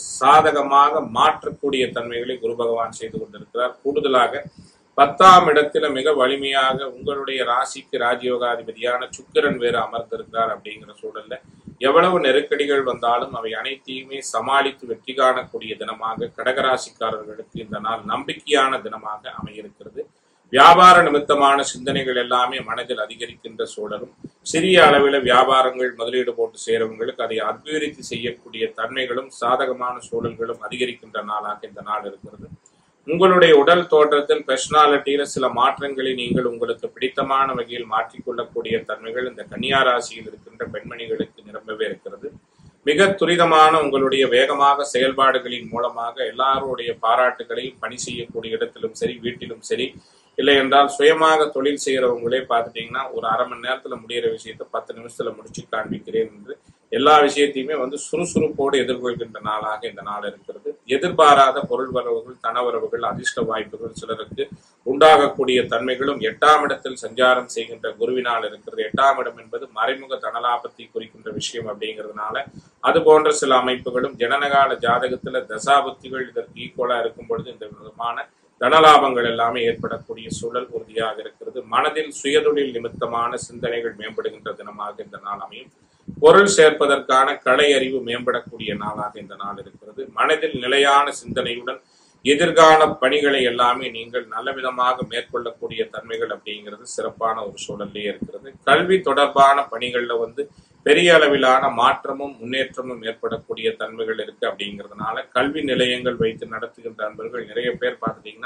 சாதகமாக மாற்றக்கூடிய தன்மைகளை குரு பகவான் செய்து கொண்டிருக்கிறார். கூடுதலாக பத்தாம் இடத்துல மிக வலிமையாக உங்களுடைய ராசிக்கு ராஜயோகாதிபதியான சுக்கிரன் வேறு அமர்ந்திருக்கிறார். அப்படிங்கிற சூழல்ல எவ்வளவு நெருக்கடிகள் வந்தாலும் அவை அனைத்தையுமே சமாளித்து வெற்றி காணக்கூடிய தினமாக கடகராசிக்காரர்களுக்கு இந்த நாள் நம்பிக்கையான தினமாக அமையிருக்கிறது. வியாபார நிமித்தமான சிந்தனைகள் எல்லாமே மனதில் அதிகரிக்கின்ற சூழலும், சிறிய அளவில் வியாபாரங்கள் முதலீடு போட்டு சேரவங்களுக்கு அதை அபிவிருத்தி செய்யக்கூடிய தன்மைகளும் சாதகமான சூழல்களும் அதிகரிக்கின்ற நாளாக இந்த நாள் இருக்கிறது. உங்களுடைய உடல் தோற்றத்தில் பர்சனாலிட்டியில சில மாற்றங்களை நீங்கள் உங்களுக்கு பிடித்தமான வகையில் மாற்றிக்கொள்ளக்கூடிய தன்மைகள் இந்த கன்னியா ராசியில் இருக்கின்ற பெண்மணிகளுக்கு நிரம்பவே இருக்கிறது. மிக துரிதமான உங்களுடைய வேகமாக செயல்பாடுகளின் மூலமாக எல்லாருடைய பாராட்டுகளையும் பணி செய்யக்கூடிய இடத்திலும் சரி, வீட்டிலும் சரி, இல்லை என்றால் சுயமாக தொழில் செய்யறவங்களே பார்த்துட்டீங்கன்னா ஒரு அரை மணி நேரத்துல முடிகிற விஷயத்த பத்து நிமிஷத்துல முடிச்சு காண்பிக்கிறேன் என்று எல்லா விஷயத்தையுமே வந்து சுறுசுறுப்போடு எதிர்கொள்கின்ற நாளாக இந்த நாள் இருக்கிறது. எதிர்பாராத பொருள் வரவுகள், தனவரவுகள், அதிர்ஷ்ட வாய்ப்புகள் சிலருக்கு உண்டாகக்கூடிய தன்மைகளும் எட்டாம் இடத்தில் சஞ்சாரம் செய்கின்ற குருவினால் இருக்கிறது. எட்டாம் இடம் என்பது மறைமுக தனலாபத்தை குறிக்கின்ற விஷயம் அப்படிங்கிறதுனால அது போன்ற சில அமைப்புகளும் ஜனனகால ஜாதகத்துல தசாபுத்திகள் இதற்கு ஈக்குவலா இருக்கும் பொழுது இந்த விதமான தனலாபங்கள் எல்லாமே ஏற்படக்கூடிய சூழல் உறுதியாக இருக்கிறது. மனதில் சுயதொழில் நிமித்தமான சிந்தனைகள் மேம்படுகின்ற தினமாக இந்த நாள் அமையும். பொருள் சேர்ப்பதற்கான கலை அறிவு மேம்படக்கூடிய நாளாக இந்த நாள் இருக்கிறது. மனதில் நிலையான சிந்தனையுடன் எதிர்கால பணிகளை எல்லாமே நீங்கள் நல்ல விதமாக மேற்கொள்ளக்கூடிய தன்மைகள் அப்படிங்கிறது சிறப்பான ஒரு சூழல்லே இருக்கிறது. கல்வி தொடர்பான பணிகள்ல வந்து பெரிய அளவிலான மாற்றமும் முன்னேற்றமும் ஏற்படக்கூடிய தன்மைகள் இருக்கு. அப்படிங்கிறதுனால கல்வி நிலையங்கள் வைத்து நடத்துகின்ற அன்பர்கள் நிறைய பேர் பார்த்துட்டீங்கன்னா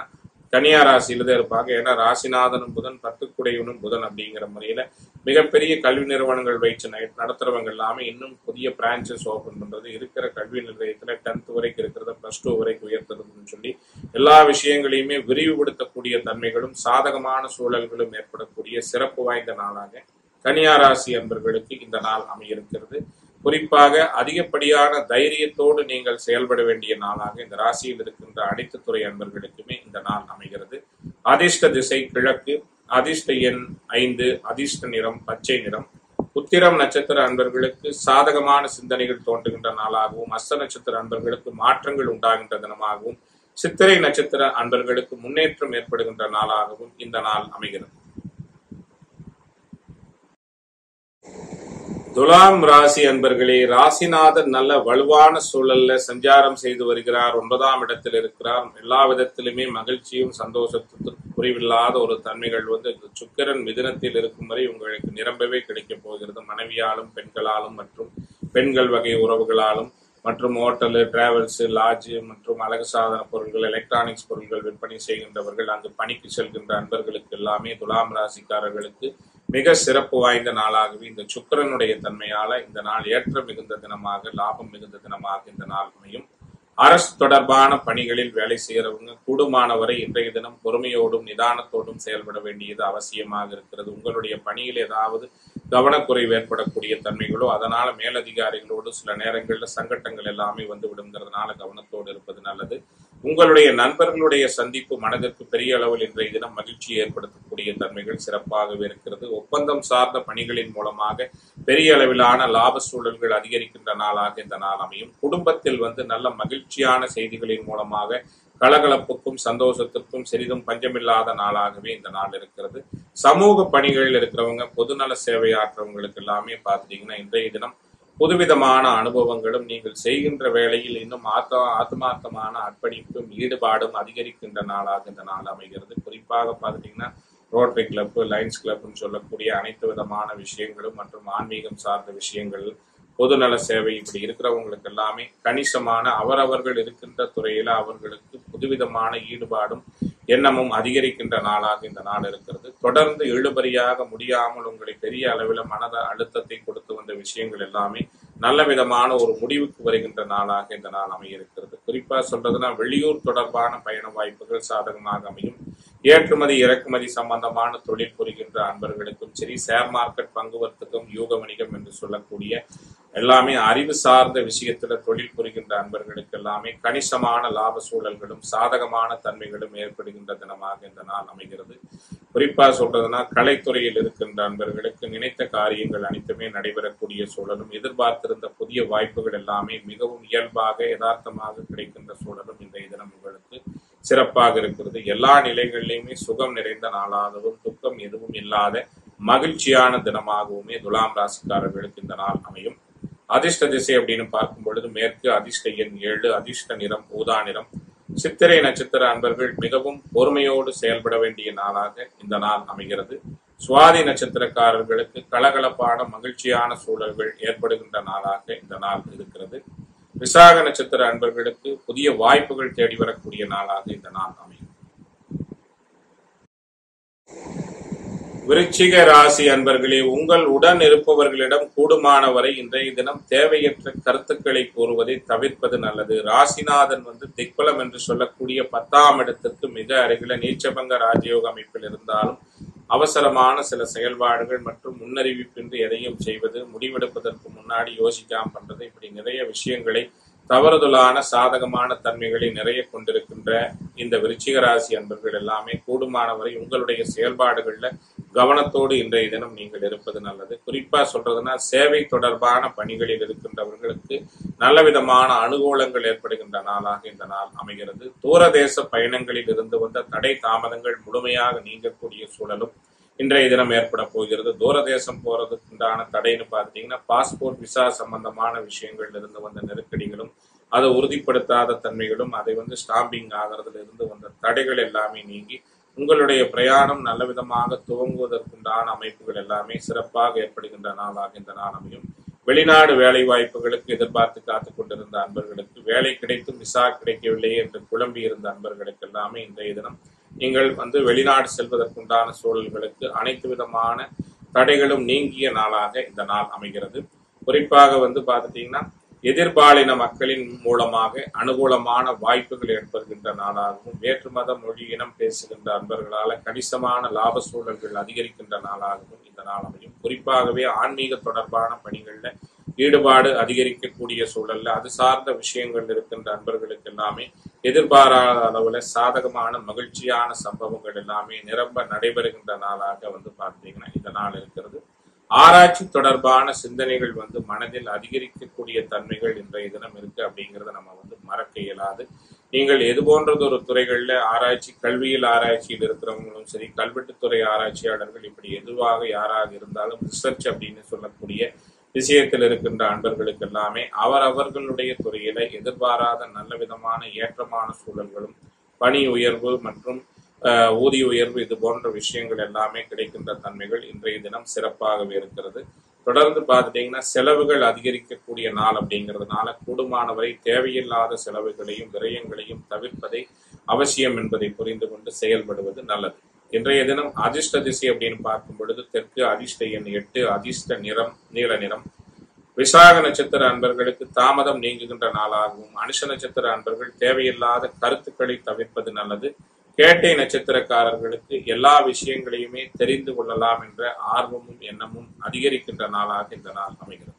கன்னியா ராசியில தான் இருப்பாங்க. ஏன்னா ராசிநாதனும் புதன், பத்துக்குடையவனும் புதன் அப்படிங்கிற முறையில மிகப்பெரிய கல்வி நிறுவனங்கள் வைத்து நடத்துறவங்க எல்லாமே இன்னும் புதிய பிரான்ச்சஸ் ஓபன் பண்றது, இருக்கிற கல்வி நிலையத்துல டென்த் வரைக்கும் இருக்கிறத பிளஸ் டூ வரைக்கும் உயர்த்துறதுன்னு சொல்லி எல்லா விஷயங்களையுமே விரிவுபடுத்தக்கூடிய தன்மைகளும் சாதகமான சூழல்களும் ஏற்படக்கூடிய சிறப்பு வாய்ந்த நாளாக கன்னியா ராசி அன்பர்களுக்கு இந்த நாள் அமையிருக்கிறது. குறிப்பாக அதிகப்படியான தைரியத்தோடு நீங்கள் செயல்பட வேண்டிய நாளாக இந்த ராசியில் இருக்கின்ற அனைத்து துறை அன்பர்களுக்குமே இந்த நாள் அமைகிறது. அதிர்ஷ்ட திசை கிழக்கு, அதிர்ஷ்ட எண் ஐந்து, அதிர்ஷ்ட நிறம் பச்சை நிறம். உத்திரம் நட்சத்திர அன்பர்களுக்கு சாதகமான சிந்தனைகள் தோன்றுகின்ற நாளாகவும், அஸ்த நட்சத்திர அன்பர்களுக்கு மாற்றங்கள் உண்டாகின்ற தினமாகவும், சித்திரை நட்சத்திர அன்பர்களுக்கு முன்னேற்றம் ஏற்படுகின்ற நாளாகவும் இந்த நாள் அமைகிறது. துலாம் ராசி அன்பர்களே, ராசிநாதன் நல்ல வலுவான சூழல்ல சஞ்சாரம் செய்து வருகிறார். ஒன்பதாம் இடத்தில் இருக்கிறார். எல்லா விதத்திலுமே மகிழ்ச்சியும் சந்தோஷத்துக்கு குறைவில்லாத ஒரு தன்மைகள் வந்து சுக்கிரன் மிதுனத்தில் இருக்கும் வரை உங்களுக்கு நிரம்பவே கிடைக்கப் போகிறது. மனைவியாலும் பெண்களாலும் மற்றும் பெண்கள் வகை உறவுகளாலும் மற்றும் ஹோட்டலு, டிராவல்ஸ், லாட்ஜ் மற்றும் அழகு சாதன பொருட்கள், எலக்ட்ரானிக்ஸ் பொருட்கள் விற்பனை செய்கின்றவர்கள், அங்கு பணிக்கு செல்கின்ற அன்பர்களுக்கு எல்லாமே துலாம் ராசிக்காரர்களுக்கு மிக சிறப்பு வாய்ந்த நாளாகவே இந்த சுக்கிரனுடைய தன்மையால இந்த நாள் ஏற்ற மிகுந்த தினமாக, லாபம் மிகுந்த தினமாக இந்த நாள் அமையும். அரசு தொடர்பான பணிகளில் வேலை செய்கிறவங்க கூடுமானவரை இன்றைய தினம் பொறுமையோடும் நிதானத்தோடும் செயல்பட வேண்டியது அவசியமாக இருக்கிறது. உங்களுடைய பணியில் ஏதாவது கவனக்குறைவு ஏற்படக்கூடிய தன்மைகளோ, அதனால மேலதிகாரிகளோடு சில நேரங்களில் சங்கட்டங்கள் எல்லாமே வந்து விடுங்கிறதுனால கவனத்தோடு இருப்பது நல்லது. உங்களுடைய நண்பர்களுடைய சந்திப்பு மனதிற்கு பெரிய அளவில் இன்றைய தினம் மகிழ்ச்சி ஏற்படுத்தக்கூடிய தன்மைகள் சிறப்பாகவே இருக்கிறது. ஒப்பந்தம் சார்ந்த பணிகளின் மூலமாக பெரிய அளவிலான லாப சூழல்கள் அதிகரிக்கின்ற நாளாக இந்த நாள் அமையும். குடும்பத்தில் வந்து நல்ல மகிழ்ச்சியான செய்திகளின் மூலமாக கலகலப்புக்கும் சந்தோஷத்திற்கும் சிறிதும் பஞ்சமில்லாத நாளாகவே இந்த நாள் இருக்கிறது. சமூக பணிகளில் இருக்கிறவங்க, பொதுநல சேவை ஆற்றவங்களுக்கு எல்லாமே பார்த்துட்டீங்கன்னா இன்றைய தினம் புதுவிதமான அனுபவங்களும், நீங்கள் செய்கின்ற வேளையில் இன்னும் ஆத்த ஆத்மார்த்தமான அர்ப்பணிப்பும் ஈடுபாடும் அதிகரிக்கின்ற நாளாக இந்த நாள் அமைகிறது. குறிப்பாக பார்த்துட்டீங்கன்னா ரோட்டரி கிளப், லைன்ஸ் கிளப்னு சொல்லக்கூடிய அனைத்து விதமான விஷயங்களும் மற்றும் ஆன்மீகம் சார்ந்த விஷயங்கள், பொதுநல சேவை, இப்படி இருக்கிறவங்களுக்கு எல்லாமே கணிசமான அவரவர்கள் இருக்கின்ற துறையில அவர்களுக்கு புதுவிதமான ஈடுபாடும் எண்ணமும் அதிகரிக்கின்ற நாளாக இந்த நாள் இருக்கிறது. தொடர்ந்து இழுபறியாக முடியாமல் உங்களை பெரிய அளவில் மனத அழுத்தத்தை கொடுத்து வந்த விஷயங்கள் எல்லாமே நல்ல விதமான ஒரு முடிவுக்கு வருகின்ற நாளாக இந்த நாள் அமையிருக்கிறது. குறிப்பா சொல்றதுன்னா வெளியூர் தொடர்பான பயண வாய்ப்புகள் சாதகமாக அமையும். ஏற்றுமதி இறக்குமதி சம்பந்தமான தொழில் புரிகின்ற அன்பர்களுக்கும் சரி, ஷேர் மார்க்கெட், பங்கு வர்த்தகம், யூக வணிகம் என்று சொல்லக்கூடிய எல்லாமே அறிவு சார்ந்த விஷயத்துல தொழில் புரிகின்ற அன்பர்களுக்கு எல்லாமே கணிசமான லாப சூழல்களும் சாதகமான தன்மைகளும் ஏற்படுகின்ற தினமாக இந்த நாள் அமைகிறது. குறிப்பா சொல்றதுன்னா கலைத்துறையில் இருக்கின்ற அன்பர்களுக்கு நினைத்த காரியங்கள் அனைத்துமே நடைபெறக்கூடிய சூழலும், எதிர்பார்த்திருந்த புதிய வாய்ப்புகள் எல்லாமே மிகவும் இயல்பாக யதார்த்தமாக கிடைக்கின்ற சூழலும் இன்றைய தினம் உங்களுக்கு சிறப்பாக இருக்கிறது. எல்லா நிலைகளிலுமே சுகம் நிறைந்த நாளாகவும் துக்கம் எதுவும் இல்லாத மகிழ்ச்சியான தினமாகவுமே துலாம் ராசிக்காரர்களுக்கு இந்த நாள் அமையும். அதிர்ஷ்ட திசை அப்படின்னு பார்க்கும் பொழுது மேற்கு, அதிர்ஷ்ட எண் ஏழு, அதிர்ஷ்ட நிறம் ஊதா நிறம். சித்திரை நட்சத்திர அன்பர்கள் மிகவும் பொறுமையோடு செயல்பட வேண்டிய நாளாக இந்த நாள் அமைகிறது. சுவாதி நட்சத்திரக்காரர்களுக்கு கலகலப்பான மகிழ்ச்சியான சூழல்கள் ஏற்படுகின்ற நாளாக இந்த நாள் இருக்கிறது. விசாக நட்சத்திர அன்பர்களுக்கு புதிய வாய்ப்புகள் தேடி வரக்கூடிய நாளாக இந்த நாள் அமையும். விருச்சிக ராசி அன்பர்களே, உங்கள் உடன் இருப்பவர்களிடம் கூடுமானவரை இன்றைய தினம் தேவையற்ற கருத்துக்களை கூறுவதை தவிர்ப்பது நல்லது. ராசிநாதன் வந்து திக்பலம் என்று சொல்லக்கூடிய பத்தாம் இடத்திற்கு மிக அருகில நீச்சபங்க ராஜயோக அமைப்பில் இருந்தாலும் அவசரமான சில செயல்பாடுகள் மற்றும் முன்னறிவிப்பின்றி எதையும் செய்வது, முடிவெடுப்பதற்கு முன்னாடி யோசிக்காம பண்றது, இப்படி நிறைய விஷயங்களை தவறுதலான சாதகமான தன்மைகளை நிறைய கொண்டிருக்கின்ற இந்த விருச்சிக ராசி அன்பர்கள் எல்லாமே கூடுமானவரை உங்களுடைய செயல்பாடுகள்ல கவனத்தோடு இன்றைய தினம் நீங்கள் இருப்பது நல்லது. குறிப்பா சொல்றதுன்னா சேவை தொடர்பான பணிகளில் இருக்கின்றவர்களுக்கு நல்ல விதமான அனுகூலங்கள் ஏற்படுகின்ற நாளாக இந்த நாள் அமைகிறது. தூரதேச பயணங்களில் இருந்து வந்த தடை தாமதங்கள் முழுமையாக நீங்கக்கூடிய சூழலும் இன்றைய தினம் ஏற்பட போகிறது. தூரதேசம் போறதுக்கு உண்டான தடைன்னு பார்த்தீங்கன்னா பாஸ்போர்ட், விசா சம்பந்தமான விஷயங்கள் இருந்து வந்த நெருக்கடிகளும், அதை உறுதிப்படுத்தாத தன்மைகளும், அதை வந்து ஸ்டாம்பிங் ஆகிறதுல இருந்து வந்த தடைகள் எல்லாமே நீங்கி உங்களுடைய பிரயாணம் நல்ல விதமாக துவங்குவதற்குண்டான அமைப்புகள் எல்லாமே சிறப்பாக ஏற்படுகின்ற நாளாக இந்த நாள் அமையும். வெளிநாடு வேலை வாய்ப்புகளுக்கு எதிர்பார்த்து காத்துக் கொண்டிருந்த அன்பர்களுக்கு வேலை கிடைத்தும் விசா கிடைக்கவில்லையே என்று குழம்பி இருந்த அன்பர்களுக்கு எல்லாமே இன்றைய தினம் நீங்கள் வந்து வெளிநாடு செல்வதற்குண்டான சூழல்களுக்கு அனைத்து விதமான தடைகளும் நீங்கிய நாளாக இந்த நாள் அமைகிறது. குறிப்பாக வந்து பார்த்துட்டீங்கன்னா எதிர்பாலின மக்களின் மூலமாக அனுகூலமான வாய்ப்புகள் ஏற்படுகின்ற நாளாகவும், வேற்று மத மொழி இனம் பேசுகின்ற அன்பர்களால கணிசமான லாப சூழல்கள் அதிகரிக்கின்ற நாளாகவும் இந்த நாள் அமையும். குறிப்பாகவே ஆன்மீக தொடர்பான பணிகள்ல ஈடுபாடு அதிகரிக்கக்கூடிய சூழல்ல அது சார்ந்த விஷயங்கள் இருக்கின்ற அன்பர்களுக்கு எல்லாமே எதிர்பாராத அளவுல சாதகமான மகிழ்ச்சியான சம்பவங்கள் எல்லாமே நிரம்ப நடைபெறுகின்ற நாளாக வந்து பார்த்தீங்கன்னா இந்த நாள் இருக்கிறது. ஆராய்ச்சி தொடர்பான சிந்தனைகள் வந்து மனதில் அதிகரிக்கக்கூடிய தன்மைகள் இன்றைய தினம் இருக்கு அப்படிங்கிறத நம்ம வந்து மறக்க இயலாது. நீங்கள் எது போன்றது ஒரு துறைகள்ல ஆராய்ச்சி, கல்வியில் ஆராய்ச்சியில் இருக்கிறவங்களும் சரி, கல்வெட்டுத்துறை ஆராய்ச்சியாளர்கள், இப்படி எதுவாக யாராக இருந்தாலும் ரிசர்ச் அப்படின்னு சொல்லக்கூடிய விஷயத்தில் இருக்கின்ற அன்பர்களுக்கு எல்லாமே அவர் அவர்களுடைய துறையில எதிர்பாராத நல்ல விதமான ஏற்றமான சூழல்களும், பணி உயர்வு மற்றும் ஊதிய உயர்வு இது போன்ற விஷயங்கள் எல்லாமே கிடைக்கின்ற தன்மைகள் இன்றைய தினம் சிறப்பாகவே இருக்கிறது. தொடர்ந்து பார்த்துட்டீங்கன்னா செலவுகள் அதிகரிக்கக்கூடிய நாள் அப்படிங்கிறதுனால கூடுமானவரை தேவையில்லாத செலவுகளையும் விரயங்களையும் தவிர்ப்பதை அவசியம் என்பதை புரிந்து கொண்டு செயல்படுவது நல்லது. இன்றைய தினம் அதிர்ஷ்ட திசை அப்படின்னு பார்க்கும் பொழுது தெற்கு, அதிர்ஷ்ட எண் எட்டு, அதிர்ஷ்ட நிறம் நீல நிறம். விசாக நட்சத்திர அன்பர்களுக்கு தாமதம் நீங்குகின்ற நாளாகவும், அனுஷ நட்சத்திர அன்பர்கள் தேவையில்லாத கருத்துக்களை தவிர்ப்பது நல்லது. கேட்டை நட்சத்திரக்காரர்களுக்கு எல்லா விஷயங்களையுமே தெரிந்து கொள்ளலாம் என்ற ஆர்வமும் எண்ணமும் அதிகரிக்கின்ற நாளாக இந்த நாள் அமைகிறது.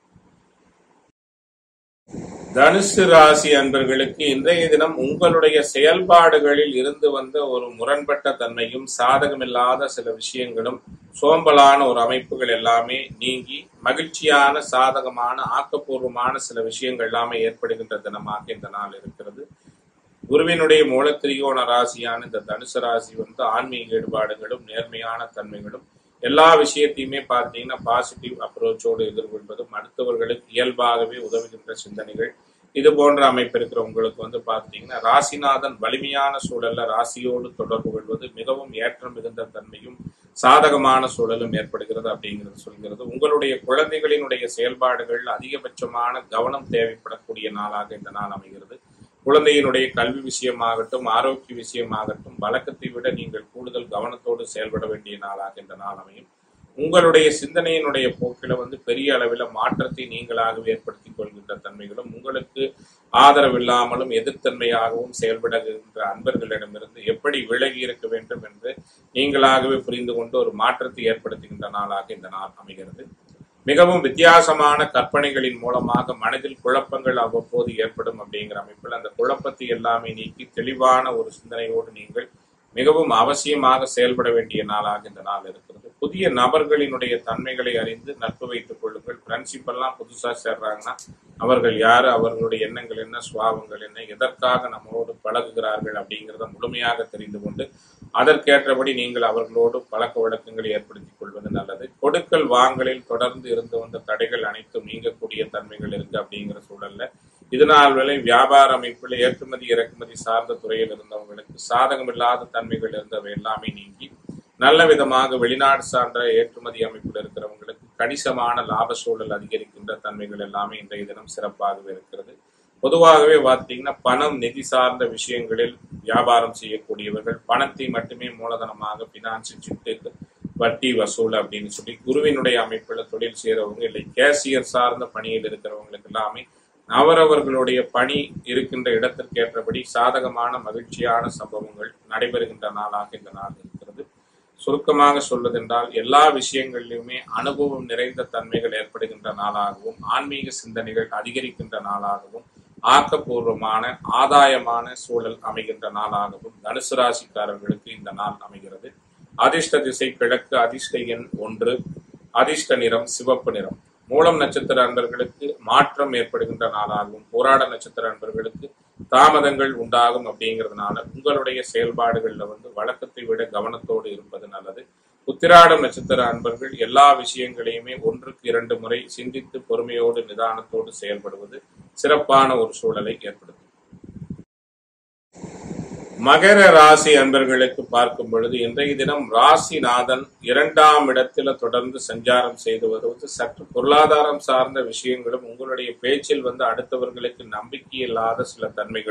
தனுசு ராசி அன்பர்களுக்கு இன்றைய தினம் உங்களுடைய செயல்பாடுகளில் இருந்து வந்த ஒரு முரண்பட்ட தன்மையும், சாதகமில்லாத சில விஷயங்களும், சோம்பலான ஒரு அமைப்புகள் எல்லாமே நீங்கி மகிழ்ச்சியான சாதகமான ஆக்கப்பூர்வமான சில விஷயங்கள் எல்லாமே ஏற்படுகின்ற தினமாக இந்த நாள் இருக்கிறது. குருவினுடைய மூலத்திரிகோண ராசியான இந்த தனுசு ராசி வந்து ஆன்மீக ஈடுபாடுகளும் நேர்மையான தன்மைகளும் எல்லா விஷயத்தையுமே பார்த்தீங்கன்னா பாசிட்டிவ் அப்ரோச்சோடு எதிர்கொள்வதும், அடுத்தவர்களுக்கு இயல்பாகவே உதவுகின்ற சிந்தனைகள், இது போன்ற அமைப்பு இருக்கிற உங்களுக்கு வந்து பார்த்தீங்கன்னா ராசிநாதன் வலிமையான சூழல்ல ராசியோடு தொடர்பு கொள்வது மிகவும் ஏற்றம் மிகுந்த தன்மையும் சாதகமான சூழலும் ஏற்படுகிறது அப்படிங்கிறது சொல்கிறது. உங்களுடைய குழந்தைகளினுடைய செயல்பாடுகள் அதிகபட்சமான கவனம் தேவைப்படக்கூடிய நாளாக இந்த நாள் அமைகிறது. குழந்தையினுடைய கல்வி விஷயமாகட்டும், ஆரோக்கிய விஷயமாகட்டும், வழக்கத்தை விட நீங்கள் கூடுதல் கவனத்தோடு செயல்பட வேண்டிய நாளாக இந்த நாள் அமையும். உங்களுடைய சிந்தனையினுடைய போக்கில வந்து பெரிய அளவில் மாற்றத்தை நீங்களாகவே ஏற்படுத்திக் கொள்கின்ற தன்மைகளும், உங்களுக்கு ஆதரவில்லாமலும் எதிர்த்தன்மையாகவும் செயல்படுகின்ற அன்பர்களிடமிருந்து எப்படி விலகி இருக்க வேண்டும் என்று நீங்களாகவே புரிந்து கொண்டு ஒரு மாற்றத்தை ஏற்படுத்துகின்ற நாளாக இந்த நாள் அமைகிறது. மிகவும் வித்தியாசமான கற்பனைகளின் மூலமாக மனதில் குழப்பங்கள் அவ்வப்போது ஏற்படும் அப்படிங்கிற அமைப்பில் அந்த குழப்பத்தை எல்லாமே நீக்கி தெளிவான ஒரு சிந்தனையோடு நீங்கள் மிகவும் அவசியமாக செயல்பட வேண்டிய நாளாக இந்த நாள் இருக்கிறது. புதிய நபர்களினுடைய தன்மைகளை அறிந்து நட்பு வைத்துக் கொள்ளுங்கள். ஃப்ரெண்ட்ஷிப் எல்லாம் புதுசா சேர்றாங்கன்னா அவர்கள் யாரு, அவர்களுடைய எண்ணங்கள் என்ன, சுவாவங்கள் என்ன, எதற்காக நம்மளோடு பழகுகிறார்கள் அப்படிங்கிறத முழுமையாக தெரிந்து கொண்டு அதற்கேற்றபடி நீங்கள் அவர்களோடு பழக்க வழக்கங்களை ஏற்படுத்திக் கொள்வது நல்லது. கொடுக்கல் வாங்கலில் தொடர்ந்து இருந்து வந்த தடைகள் அனைத்தும் நீங்கக்கூடிய தன்மைகள் இருக்கு அப்படிங்கிற சூழல்ல இதனால் விலை வியாபார அமைப்பில் ஏற்றுமதி இறக்குமதி சார்ந்த துறையில் இருந்தவங்களுக்கு சாதகம் இல்லாத தன்மைகள் இருந்தவை எல்லாமே நீங்கி நல்ல விதமாக வெளிநாடு சார்ந்த ஏற்றுமதி அமைப்பில் இருக்கிறவங்களுக்கு கணிசமான லாப சூழல் அதிகரிக்கின்ற தன்மைகள் எல்லாமே இன்றைய தினம் சிறப்பாகவே இருக்கிறது. பொதுவாகவே பார்த்தீங்கன்னா பணம், நிதி சார்ந்த விஷயங்களில் வியாபாரம் செய்யக்கூடியவர்கள் பணத்தை மட்டுமே மூலதனமாக பினான்ஸ், சிட்டு, வட்டி வசூல் அப்படின்னு சொல்லி குருவினுடைய அமைப்புல தொழில் செய்யறவங்க இல்லை கேசியர் சார்ந்த பணியில் இருக்கிறவங்களுக்கு எல்லாமே அவரவர்களுடைய பணி இருக்கின்ற இடத்திற்கு ஏற்றபடி சாதகமான மகிழ்ச்சியான சம்பவங்கள் நடைபெறுகின்ற நாளாக இந்த நாள் இருக்கிறது. சுருக்கமாக சொல்வதென்றால் எல்லா விஷயங்களிலுமே அனுபவம் நிறைந்த தன்மைகள் ஏற்படுகின்ற நாளாகவும், ஆன்மீக சிந்தனைகள் அதிகரிக்கின்ற நாளாகவும், ஆக்கப்பூர்வமான ஆதாயமான சூழல் அமைகின்ற நாளாகவும் தனுசு ராசிக்காரர்களுக்கு இந்த நாள் அமைகிறது. அதிர்ஷ்ட திசை கிழக்கு, அதிர்ஷ்ட எண் ஒன்று, அதிர்ஷ்ட நிறம் சிவப்பு நிறம். மூலம் நட்சத்திர அன்பர்களுக்கு மாற்றம் ஏற்படுகின்ற நாளாகவும், போராட நட்சத்திர அன்பர்களுக்கு தாமதங்கள் உண்டாகும் அப்படிங்கிறதுனால உங்களுடைய செயல்பாடுகள்ல வந்து வழக்கத்தை விட கவனத்தோடு இருப்பது நல்லது. உத்திராடம் நட்சத்திர அன்பர்கள் எல்லா விஷயங்களையுமே ஒன்றுக்கு இரண்டு முறை சிந்தித்து பொறுமையோடு நிதானத்தோடு செயல்படுவது சிறப்பான ஒரு சூழலை ஏற்படுத்தும். மகர ராசி அன்பர்களுக்கு பார்க்கும் பொழுது இன்றைய தினம் ராசிநாதன் இரண்டாம் இடத்துல தொடர்ந்து சஞ்சாரம் செய்து வருவது சற்று பொருளாதாரம் சார்ந்த விஷயங்களும், உங்களுடைய பேச்சில் வந்து அடுத்தவர்களுக்கு நம்பிக்கை இல்லாத சில தன்மைகளும்,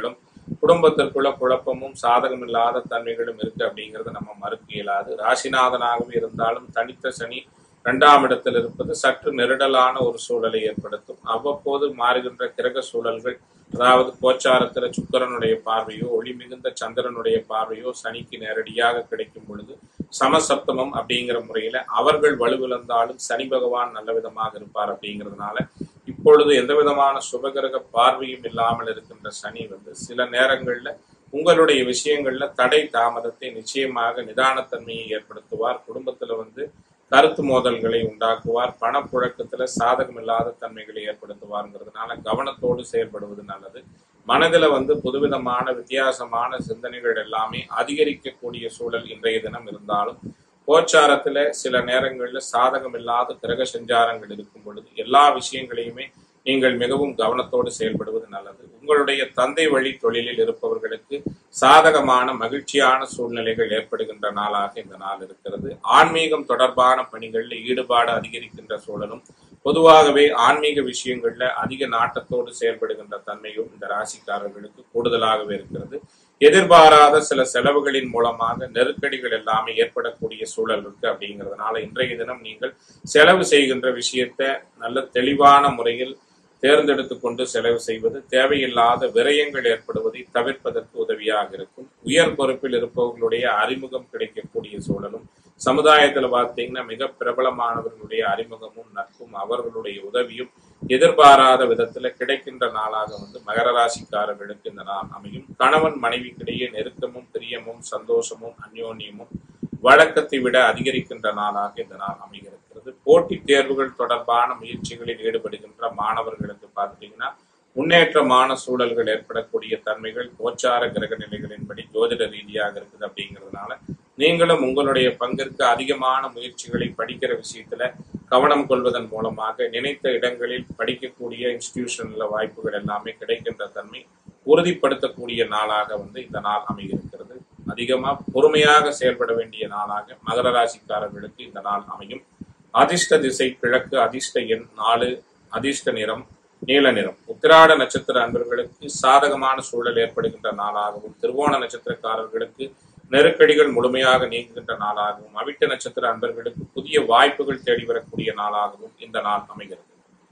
குடும்பத்திற்குள்ள குழப்பமும் சாதகம் இல்லாத தன்மைகளும் இருக்கு அப்படிங்கறத நம்ம மறுக்க இயலாது. ராசிநாதனாகவே இருந்தாலும் தனித்த சனி இரண்டாம் இடத்தில் இருப்பது சற்று நெருடலான ஒரு சூழலை ஏற்படுத்தும். அவ்வப்போது மாறுகின்ற கிரக சூழல்கள், அதாவது கோச்சாரத்துல சுக்கிரனுடைய பார்வையோ ஒளி மிகுந்த சந்திரனுடைய பார்வையோ சனிக்கு நேரடியாக கிடைக்கும் பொழுது சமசப்தமம் அப்படிங்கிற முறையில அவர்கள் வலுவிழந்தாலும் சனி பகவான் நல்ல விதமாக இருப்பார். அப்படிங்கிறதுனால இப்பொழுது எந்த விதமான சுபகிரக பார்வையும் இல்லாமல் இருக்கின்ற சனி வந்து சில நேரங்கள்ல உங்களுடைய விஷயங்கள்ல தடை தாமதத்தை நிச்சயமாக நிதானத்தன்மையை ஏற்படுத்துவார். குடும்பத்துல வந்து கருத்து மோதல்களை உண்டாக்குவார். பணப்புழக்கத்துல சாதகம் இல்லாத தன்மைகளை ஏற்படுத்துவார்ங்கிறதுனால கவனத்தோடு செயல்படுவது நல்லது. மனதில வந்து புதுவிதமான வித்தியாசமான சிந்தனைகள் எல்லாமே அதிகரிக்கக்கூடிய சூழல் இன்றைய தினம் இருந்தாலும் கோச்சாரத்துல சில நேரங்கள்ல சாதகம் இல்லாத கிரக சஞ்சாரங்கள் இருக்கும் பொழுது எல்லா விஷயங்களையுமே நீங்கள் மிகவும் கவனத்தோடு செயல்படுவது நல்லது. உங்களுடைய தந்தை வழி தொழிலில் இருப்பவர்களுக்கு சாதகமான மகிழ்ச்சியான சூழ்நிலைகள் ஏற்படுகின்ற நாளாக இந்த நாள் இருக்கிறது. ஆன்மீகம் தொடர்பான பணிகளில் ஈடுபாடு அதிகரிக்கின்ற சூழலும் பொதுவாகவே ஆன்மீக விஷயங்கள்ல அதிக நாட்டத்தோடு செயல்படுகின்ற தன்மையும் இந்த ராசிக்காரர்களுக்கு கூடுதலாகவே இருக்கிறது. எதிர்பாராத சில செலவுகளின் மூலமாக நெருக்கடிகள் எல்லாமே ஏற்படக்கூடிய சூழல் இருக்கு. அப்படிங்கிறதுனால இன்றைய தினம் நீங்கள் செலவு செய்கின்ற விஷயத்தை நல்ல தெளிவான முறையில் தேர்ந்தெடுத்து கொண்டு செலவு செய்வது தேவையில்லாத விரயங்கள் ஏற்படுவதை தவிர்ப்பதற்கு உதவியாக இருக்கும். உயர் பொறுப்பில் இருப்பவர்களுடைய அறிமுகம் கிடைக்கக்கூடிய சூழலும், சமுதாயத்தில் பார்த்தீங்கன்னா மிக பிரபலமானவர்களுடைய அறிமுகமும் நட்பும் அவர்களுடைய உதவியும் எதிர்பாராத விதத்துல கிடைக்கின்ற நாளாக வந்து மகர ராசிக்காரர்களுக்கு இந்த நாள் அமையும். கணவன் மனைவிக்கிடையே நெருக்கமும் பிரியமும் சந்தோஷமும் அந்யோன்யமும் வழக்கத்தை விட அதிகரிக்கின்ற நாளாக இந்த நாள் அமைகிறது. போட்டித் தேர்வுகள் தொடர்பான முயற்சிகளில் ஈடுபடுகின்ற மாணவர்களுக்கு பார்த்தீங்கன்னா முன்னேற்றமான சூழல்கள் ஏற்படக்கூடிய தன்மைகள் கோச்சார கிரக நிலைகளின்படி ஜோதிட ரீதியாக இருக்குது. அப்படிங்கிறதுனால நீங்களும் உங்களுடைய பங்கிற்கு அதிகமான முயற்சிகளை படிக்கிற விஷயத்துல கவனம் கொள்வதன் மூலமாக நினைத்த இடங்களில் படிக்கக்கூடிய இன்ஸ்டிடியூஷன்ல வாய்ப்புகள் எல்லாமே கிடைக்கின்ற தன்மை உறுதிப்படுத்தக்கூடிய நாளாக வந்து இந்த நாள் அமைகிறது. அதிகமா பொறுமையாக செயல்பட வேண்டிய நாளாக மகர ராசிக்காரர்களுக்கு இந்த நாள் அமையும். அதிர்ஷ்ட திசை கிழக்கு, அதிர்ஷ்ட எண் நாலு, அதிர்ஷ்ட நிறம் நீல நிறம். உத்திராட நட்சத்திர அன்பர்களுக்கு சாதகமான சூழல் ஏற்படுகின்ற நாளாகவும், திருவோண நட்சத்திரக்காரர்களுக்கு நெருக்கடிகள் முழுமையாக நீங்குகின்ற நாளாகவும், அவிட்ட நட்சத்திர அன்பர்களுக்கு புதிய வாய்ப்புகள் தேடி வரக்கூடிய நாளாகவும் இந்த நாள் அமைகிறது.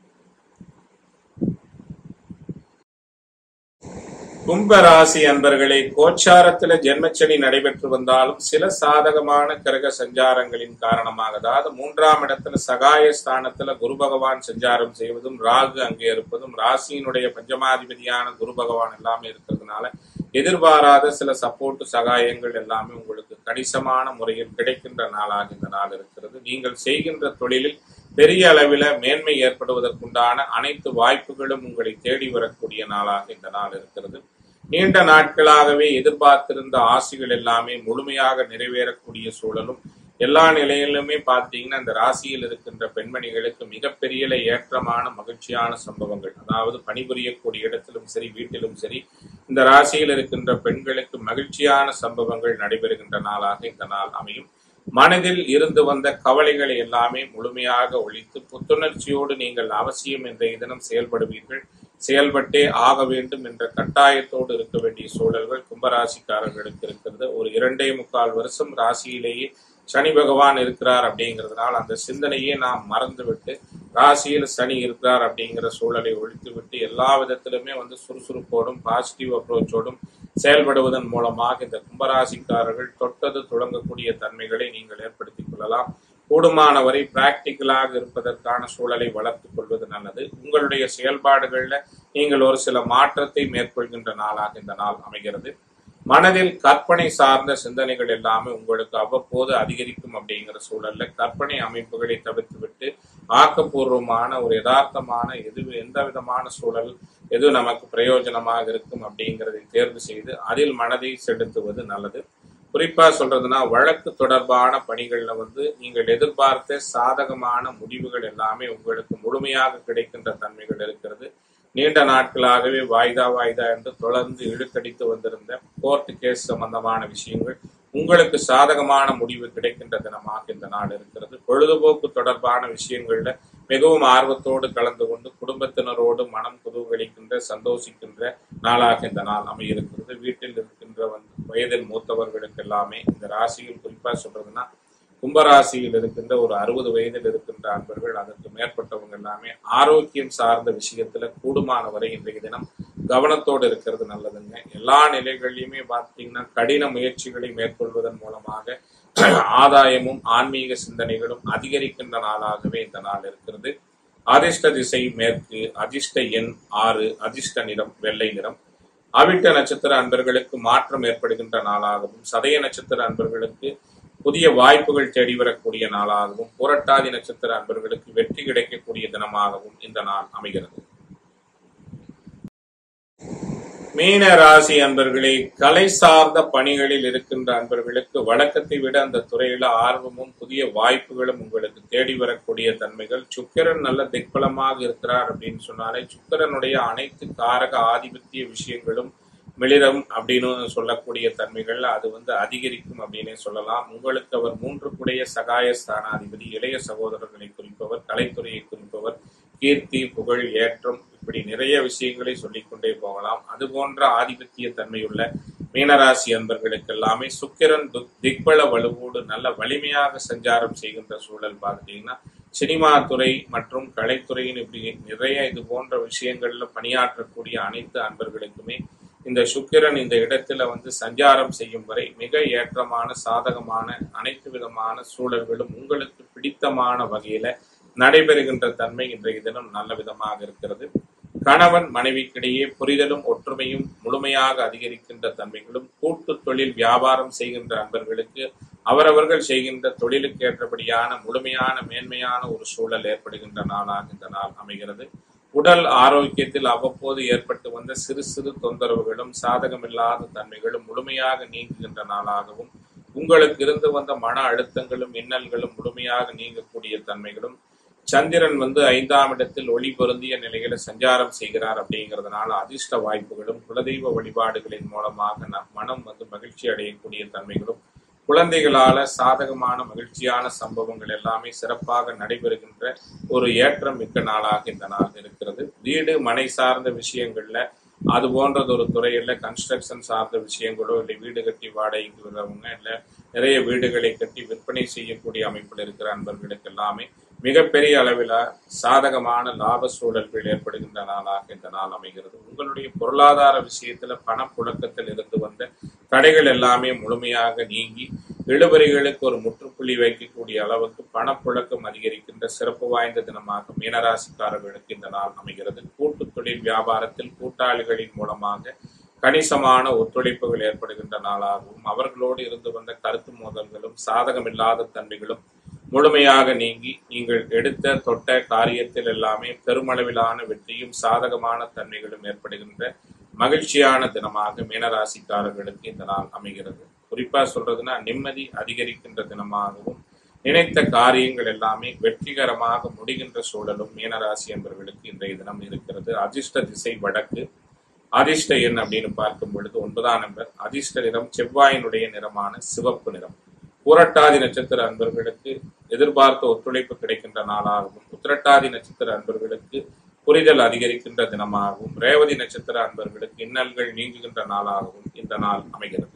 கும்பராசி அன்பர்களே, கோச்சாரத்துல ஜென்மச்சனி நடைபெற்று வந்தாலும் சில சாதகமான கிரக சஞ்சாரங்களின் காரணமாக, அதாவது மூன்றாம் இடத்துல சகாய ஸ்தானத்துல குரு பகவான் சஞ்சாரம் செய்வதும் ராகு அங்கே இருப்பதும் ராசியினுடைய பஞ்சமாதிபதியான குரு பகவான் எல்லாமே இருக்கிறதுனால எதிர்பாராத சில சப்போர்ட் சகாயங்கள் எல்லாமே உங்களுக்கு கணிசமான முறையில் கிடைக்கின்ற நாளாக இந்த நாள் இருக்கிறது. நீங்கள் செய்கின்ற தொழிலில் பெரிய அளவில் மேன்மை ஏற்படுவதற்குண்டான அனைத்து வாய்ப்புகளும் உங்களை தேடி வரக்கூடிய நாளாக இந்த நாள் இருக்கிறது. நீண்ட நாட்களாகவே எதிர்பார்த்திருந்த ஆசைகள் எல்லாமே முழுமையாக நிறைவேறக்கூடிய சூழலும், எல்லா நிலையிலுமே பார்த்தீங்கன்னா இந்த ராசியில் இருக்கின்ற பெண்மணிகளுக்கு மிகப்பெரிய ஏற்றமான மகிழ்ச்சியான சம்பவங்கள், அதாவது பணிபுரியக்கூடிய இடத்திலும் சரி வீட்டிலும் சரி இந்த ராசியில் இருக்கின்ற பெண்களுக்கு மகிழ்ச்சியான சம்பவங்கள் நடைபெறுகின்ற நாளாக இந்த நாள் அமையும். மனதில் இருந்து வந்த கவலைகளை எல்லாமே முழுமையாக ஒழித்து புத்துணர்ச்சியோடு நீங்கள் அவசியம் இன்றைய தினம் செயல்படுவீர்கள். செயல்பட்டே ஆக வேண்டும் என்ற கட்டாயத்தோடு இருக்க வேண்டிய சூழல்கள் கும்பராசிக்காரர்களுக்கு இருக்கிறது. ஒரு இரண்டே முக்கால் வருஷம் ராசியிலேயே சனி பகவான் இருக்கிறார் அப்படிங்கிறதுனால அந்த சிந்தனையே நாம் மறந்துவிட்டு ராசியில் சனி இருக்கிறார் அப்படிங்கிற சூழலை ஒழித்து விட்டு எல்லா விதத்திலுமே வந்து சுறுசுறுப்போடும் பாசிட்டிவ் அப்ரோச்சோடும் செயல்படுவதன் மூலமாக இந்த கும்பராசிக்காரர்கள் தொட்டது தொடங்கக்கூடிய தன்மைகளை நீங்கள் ஏற்படுத்திக் கொள்ளலாம். கூடுமானவரை பிராக்டிக்கலாக இருப்பதற்கான சூழலை வளர்த்துக் கொள்வது நல்லது. உங்களுடைய செயல்பாடுகள்ல நீங்கள் ஒரு சில மாற்றத்தை மேற்கொள்கின்ற நாளாக இந்த நாள் அமைகிறது. மனதில் கற்பனை சார்ந்த சிந்தனைகள் எல்லாமே உங்களுக்கு அவ்வப்போது அதிகரிக்கும். அப்படிங்கிற சூழல்ல கற்பனை அமைப்புகளை தவிர்த்து விட்டு ஆக்கப்பூர்வமான ஒரு யதார்த்தமான எது எந்த விதமான சூழல் எது நமக்கு பிரயோஜனமாக இருக்கும் அப்படிங்கிறதை தேர்வு செய்து அதில் மனதை செலுத்துவது நல்லது. குறிப்பா சொல்றதுன்னா வழக்கு தொடர்பான பணிகள்ல வந்து நீங்கள் எதிர்பார்த்த சாதகமான முடிவுகள் எல்லாமே உங்களுக்கு முழுமையாக கிடைக்கின்ற தன்மைகள் இருக்கிறது. நீண்ட நாட்களாகவே வாய்தா வாய்தா என்று தொடர்ந்து இழுத்தடித்து வந்திருந்த கோர்ட் கேஸ் சம்பந்தமான விஷயங்கள் உங்களுக்கு சாதகமான முடிவு கிடைக்கின்ற தினமாக இந்த நாள் இருக்கிறது. பொழுதுபோக்கு தொடர்பான விஷயங்கள்ல மிகவும் ஆர்வத்தோடு கலந்து கொண்டு குடும்பத்தினரோடு மனம் குதூகலிக்கின்ற சந்தோஷிக்கின்ற நாளாக இந்த நாள் அமையிருக்கிறது. வந்து வீட்டில் இருக்கின்ற வந்து வயதில் மூத்தவர்களுக்கு எல்லாமே இந்த ராசியில் குறிப்பா சொல்றதுன்னா கும்பராசியில் இருக்கின்ற ஒரு அறுபது வயதில் இருக்கின்ற அன்பர்கள் அதற்கு மேற்பட்டவங்க எல்லாமே ஆரோக்கியம் சார்ந்த விஷயத்துல கூடுமான வரை இன்றைய தினம் கவனத்தோடு இருக்கிறது நல்லதுங்க. எல்லா நிலைகளிலுமே பார்த்தீங்கன்னா கடின முயற்சிகளை மேற்கொள்வதன் மூலமாக ஆதாயமும் ஆன்மீக சிந்தனைகளும் அதிகரிக்கின்ற நாளாகவே இந்த நாள் இருக்கிறது. அதிர்ஷ்ட திசை மேற்கு, அதிர்ஷ்ட எண் ஆறு, அதிர்ஷ்ட நிறம் வெள்ளை நிறம். அவிட்ட நட்சத்திர அன்பர்களுக்கு மாற்றம் ஏற்படுகின்ற நாளாகவும், சதய நட்சத்திர அன்பர்களுக்கு புதிய வாய்ப்புகள் தேடி வரக்கூடிய நாளாகவும், புரட்டாதி நட்சத்திர அன்பர்களுக்கு வெற்றி கிடைக்கக்கூடிய தினமாகவும் இந்த நாள் அமைகிறது. மீன ராசி அன்பர்களே, கலை சார்ந்த பணிகளில் இருக்கின்ற அன்பர்களுக்கு வழக்கத்தை விட அந்த துறையில ஆர்வமும் புதிய வாய்ப்புகளும் உங்களுக்கு தேடி வரக்கூடிய தன்மைகள். சுக்கிரன் நல்ல திக்பலமாக இருக்கிறார் அப்படின்னு சொன்னாலே சுக்கிரனுடைய அனைத்து காரக ஆதிபத்திய விஷயங்களும் மிளிரம் அப்படின்னு சொல்லக்கூடிய தன்மைகள் அது வந்து அதிகரிக்கும் அப்படின்னே சொல்லலாம். உங்களுக்கு அவர் மூன்று குடைய சகாய ஸ்தானாதிபதி, இளைய சகோதரர்களை குறிப்பவர், கலைத்துறையை குறிப்பவர், கீர்த்தி புகழ் ஏற்றம் இப்படி நிறைய விஷயங்களை சொல்லிக்கொண்டே போகலாம். அது போன்ற ஆதிபத்திய தன்மையுள்ள மீனராசி அன்பர்களுக்கு எல்லாமே சுக்கிரன் திக்பல வலுவோடு நல்ல வலிமையாக சஞ்சாரம் செய்கின்ற சூழல் பார்த்துட்டீங்கன்னா சினிமா துறை மற்றும் கலைத்துறையின் இப்படி நிறைய இது போன்ற விஷயங்கள்ல பணியாற்றக்கூடிய அனைத்து அன்பர்களுக்குமே இந்த சுக்கிரன் இந்த இடத்துல வந்து சஞ்சாரம் செய்யும் வரை மிக ஏற்றமான சாதகமான அனைத்து விதமான சூழல்களும் உங்களுக்கு பிடித்தமான வகையில நடைபெறுகின்ற தன்மை இன்றைய தினம் நல்ல விதமாக இருக்கிறது. கணவன் மனைவிக்கிடையே புரிதலும் ஒற்றுமையும் முழுமையாக அதிகரிக்கின்ற தன்மைகளும், கூட்டு தொழில் வியாபாரம் செய்கின்ற அன்பர்களுக்கு அவரவர்கள் செய்கின்ற தொழிலுக்கு ஏற்றபடியான முழுமையான மேன்மையான ஒரு சூழல் ஏற்படுகின்ற நாளாக இந்த நாள் அமைகிறது. உடல் ஆரோக்கியத்தில் அவ்வப்போது ஏற்பட்டு வந்த சிறு சிறு தொந்தரவுகளும் சாதகமில்லாத தன்மைகளும் முழுமையாக நீங்குகின்ற நாளாகவும், உங்களுக்கு இருந்து வந்த மன அழுத்தங்களும் இன்னல்களும் முழுமையாக நீங்கக்கூடிய தன்மைகளும், சந்திரன் வந்து ஐந்தாம் இடத்தில் ஒளி பொருந்திய நிலையில சஞ்சாரம் செய்கிறார் அப்படிங்கிறதுனால அதிர்ஷ்ட வாய்ப்புகளும், குலதெய்வ வழிபாடுகளின் மூலமாக நம் மனம் வந்து மகிழ்ச்சி அடையக்கூடிய தன்மைகளும், குழந்தைகளால சாதகமான மகிழ்ச்சியான சம்பவங்கள் எல்லாமே சிறப்பாக நடைபெறுகின்ற ஒரு ஏற்றம் மிக்க நாளாக இந்த நாள் இருக்கிறது. வீடு மனை சார்ந்த விஷயங்கள்ல அது போன்றது ஒரு துறையில கன்ஸ்ட்ரக்ஷன் சார்ந்த விஷயங்களோ இல்லை வீடு கட்டி வாடகைக்கு விடுறவங்க இல்லை நிறைய வீடுகளை கட்டி விற்பனை செய்யக்கூடிய அமைப்பில் இருக்கிற அன்பர்களுக்கு எல்லாமே மிகப்பெரிய அளவில் சாதகமான லாப சூழல்கள் ஏற்படுகின்ற நாளாக இந்த நாள் அமைகிறது. உங்களுடைய பொருளாதார விஷயத்துல பணப்புழக்கத்தில் இருந்து வந்த தடைகள் எல்லாமே முழுமையாக நீங்கி இழுபறிகளுக்கு ஒரு முற்றுப்புள்ளி வைக்கக்கூடிய அளவுக்கு பணப்புழக்கம் அதிகரிக்கின்ற சிறப்பு வாய்ந்த தினமாக மீனராசிக்காரர்களுக்கு இந்த நாள் அமைகிறது. கூட்டு தொழில் வியாபாரத்தில் கூட்டாளிகளின் மூலமாக கணிசமான ஒத்துழைப்புகள் ஏற்படுகின்ற நாளாகவும், அவர்களோடு இருந்து வந்த கருத்து மோதல்களும் சாதகமில்லாத தன்மைகளும் முழுமையாக நீங்கி நீங்கள் எடுத்த தொட்ட காரியத்தில் எல்லாமே பெருமளவிலான வெற்றியும் சாதகமான தன்மைகளும் ஏற்படுகின்ற மகிழ்ச்சியான தினமாக மீனராசிக்காரர்களுக்கு இந்த நாள் அமைகிறது. குறிப்பா சொல்றதுன்னா நிம்மதி அதிகரிக்கின்ற தினமாகவும், நினைத்த காரியங்கள் எல்லாமே வெற்றிகரமாக முடிகின்ற சூழலும் மீனராசி என்பவர்களுக்கு இன்றைய தினம் இருக்கிறது. அதிர்ஷ்ட திசை வடக்கு, அதிர்ஷ்ட எண் அப்படின்னு பார்க்கும் பொழுது ஒன்பதாம் நம்பர், அதிர்ஷ்ட நிறம் செவ்வாயினுடைய நிறமான சிவப்பு நிறம். பூரட்டாதி நட்சத்திர அன்பர்களுக்கு எதிர்பார்த்த ஒத்துழைப்பு கிடைக்கின்ற நாளாகவும், உத்திரட்டாதி நட்சத்திர அன்பர்களுக்கு புரிதல் அதிகரிக்கின்ற தினமாகவும், ரேவதி நட்சத்திர அன்பர்களுக்கு இன்னல்கள் நீங்குகின்ற நாளாகவும் இந்த நாள் அமைகிறது.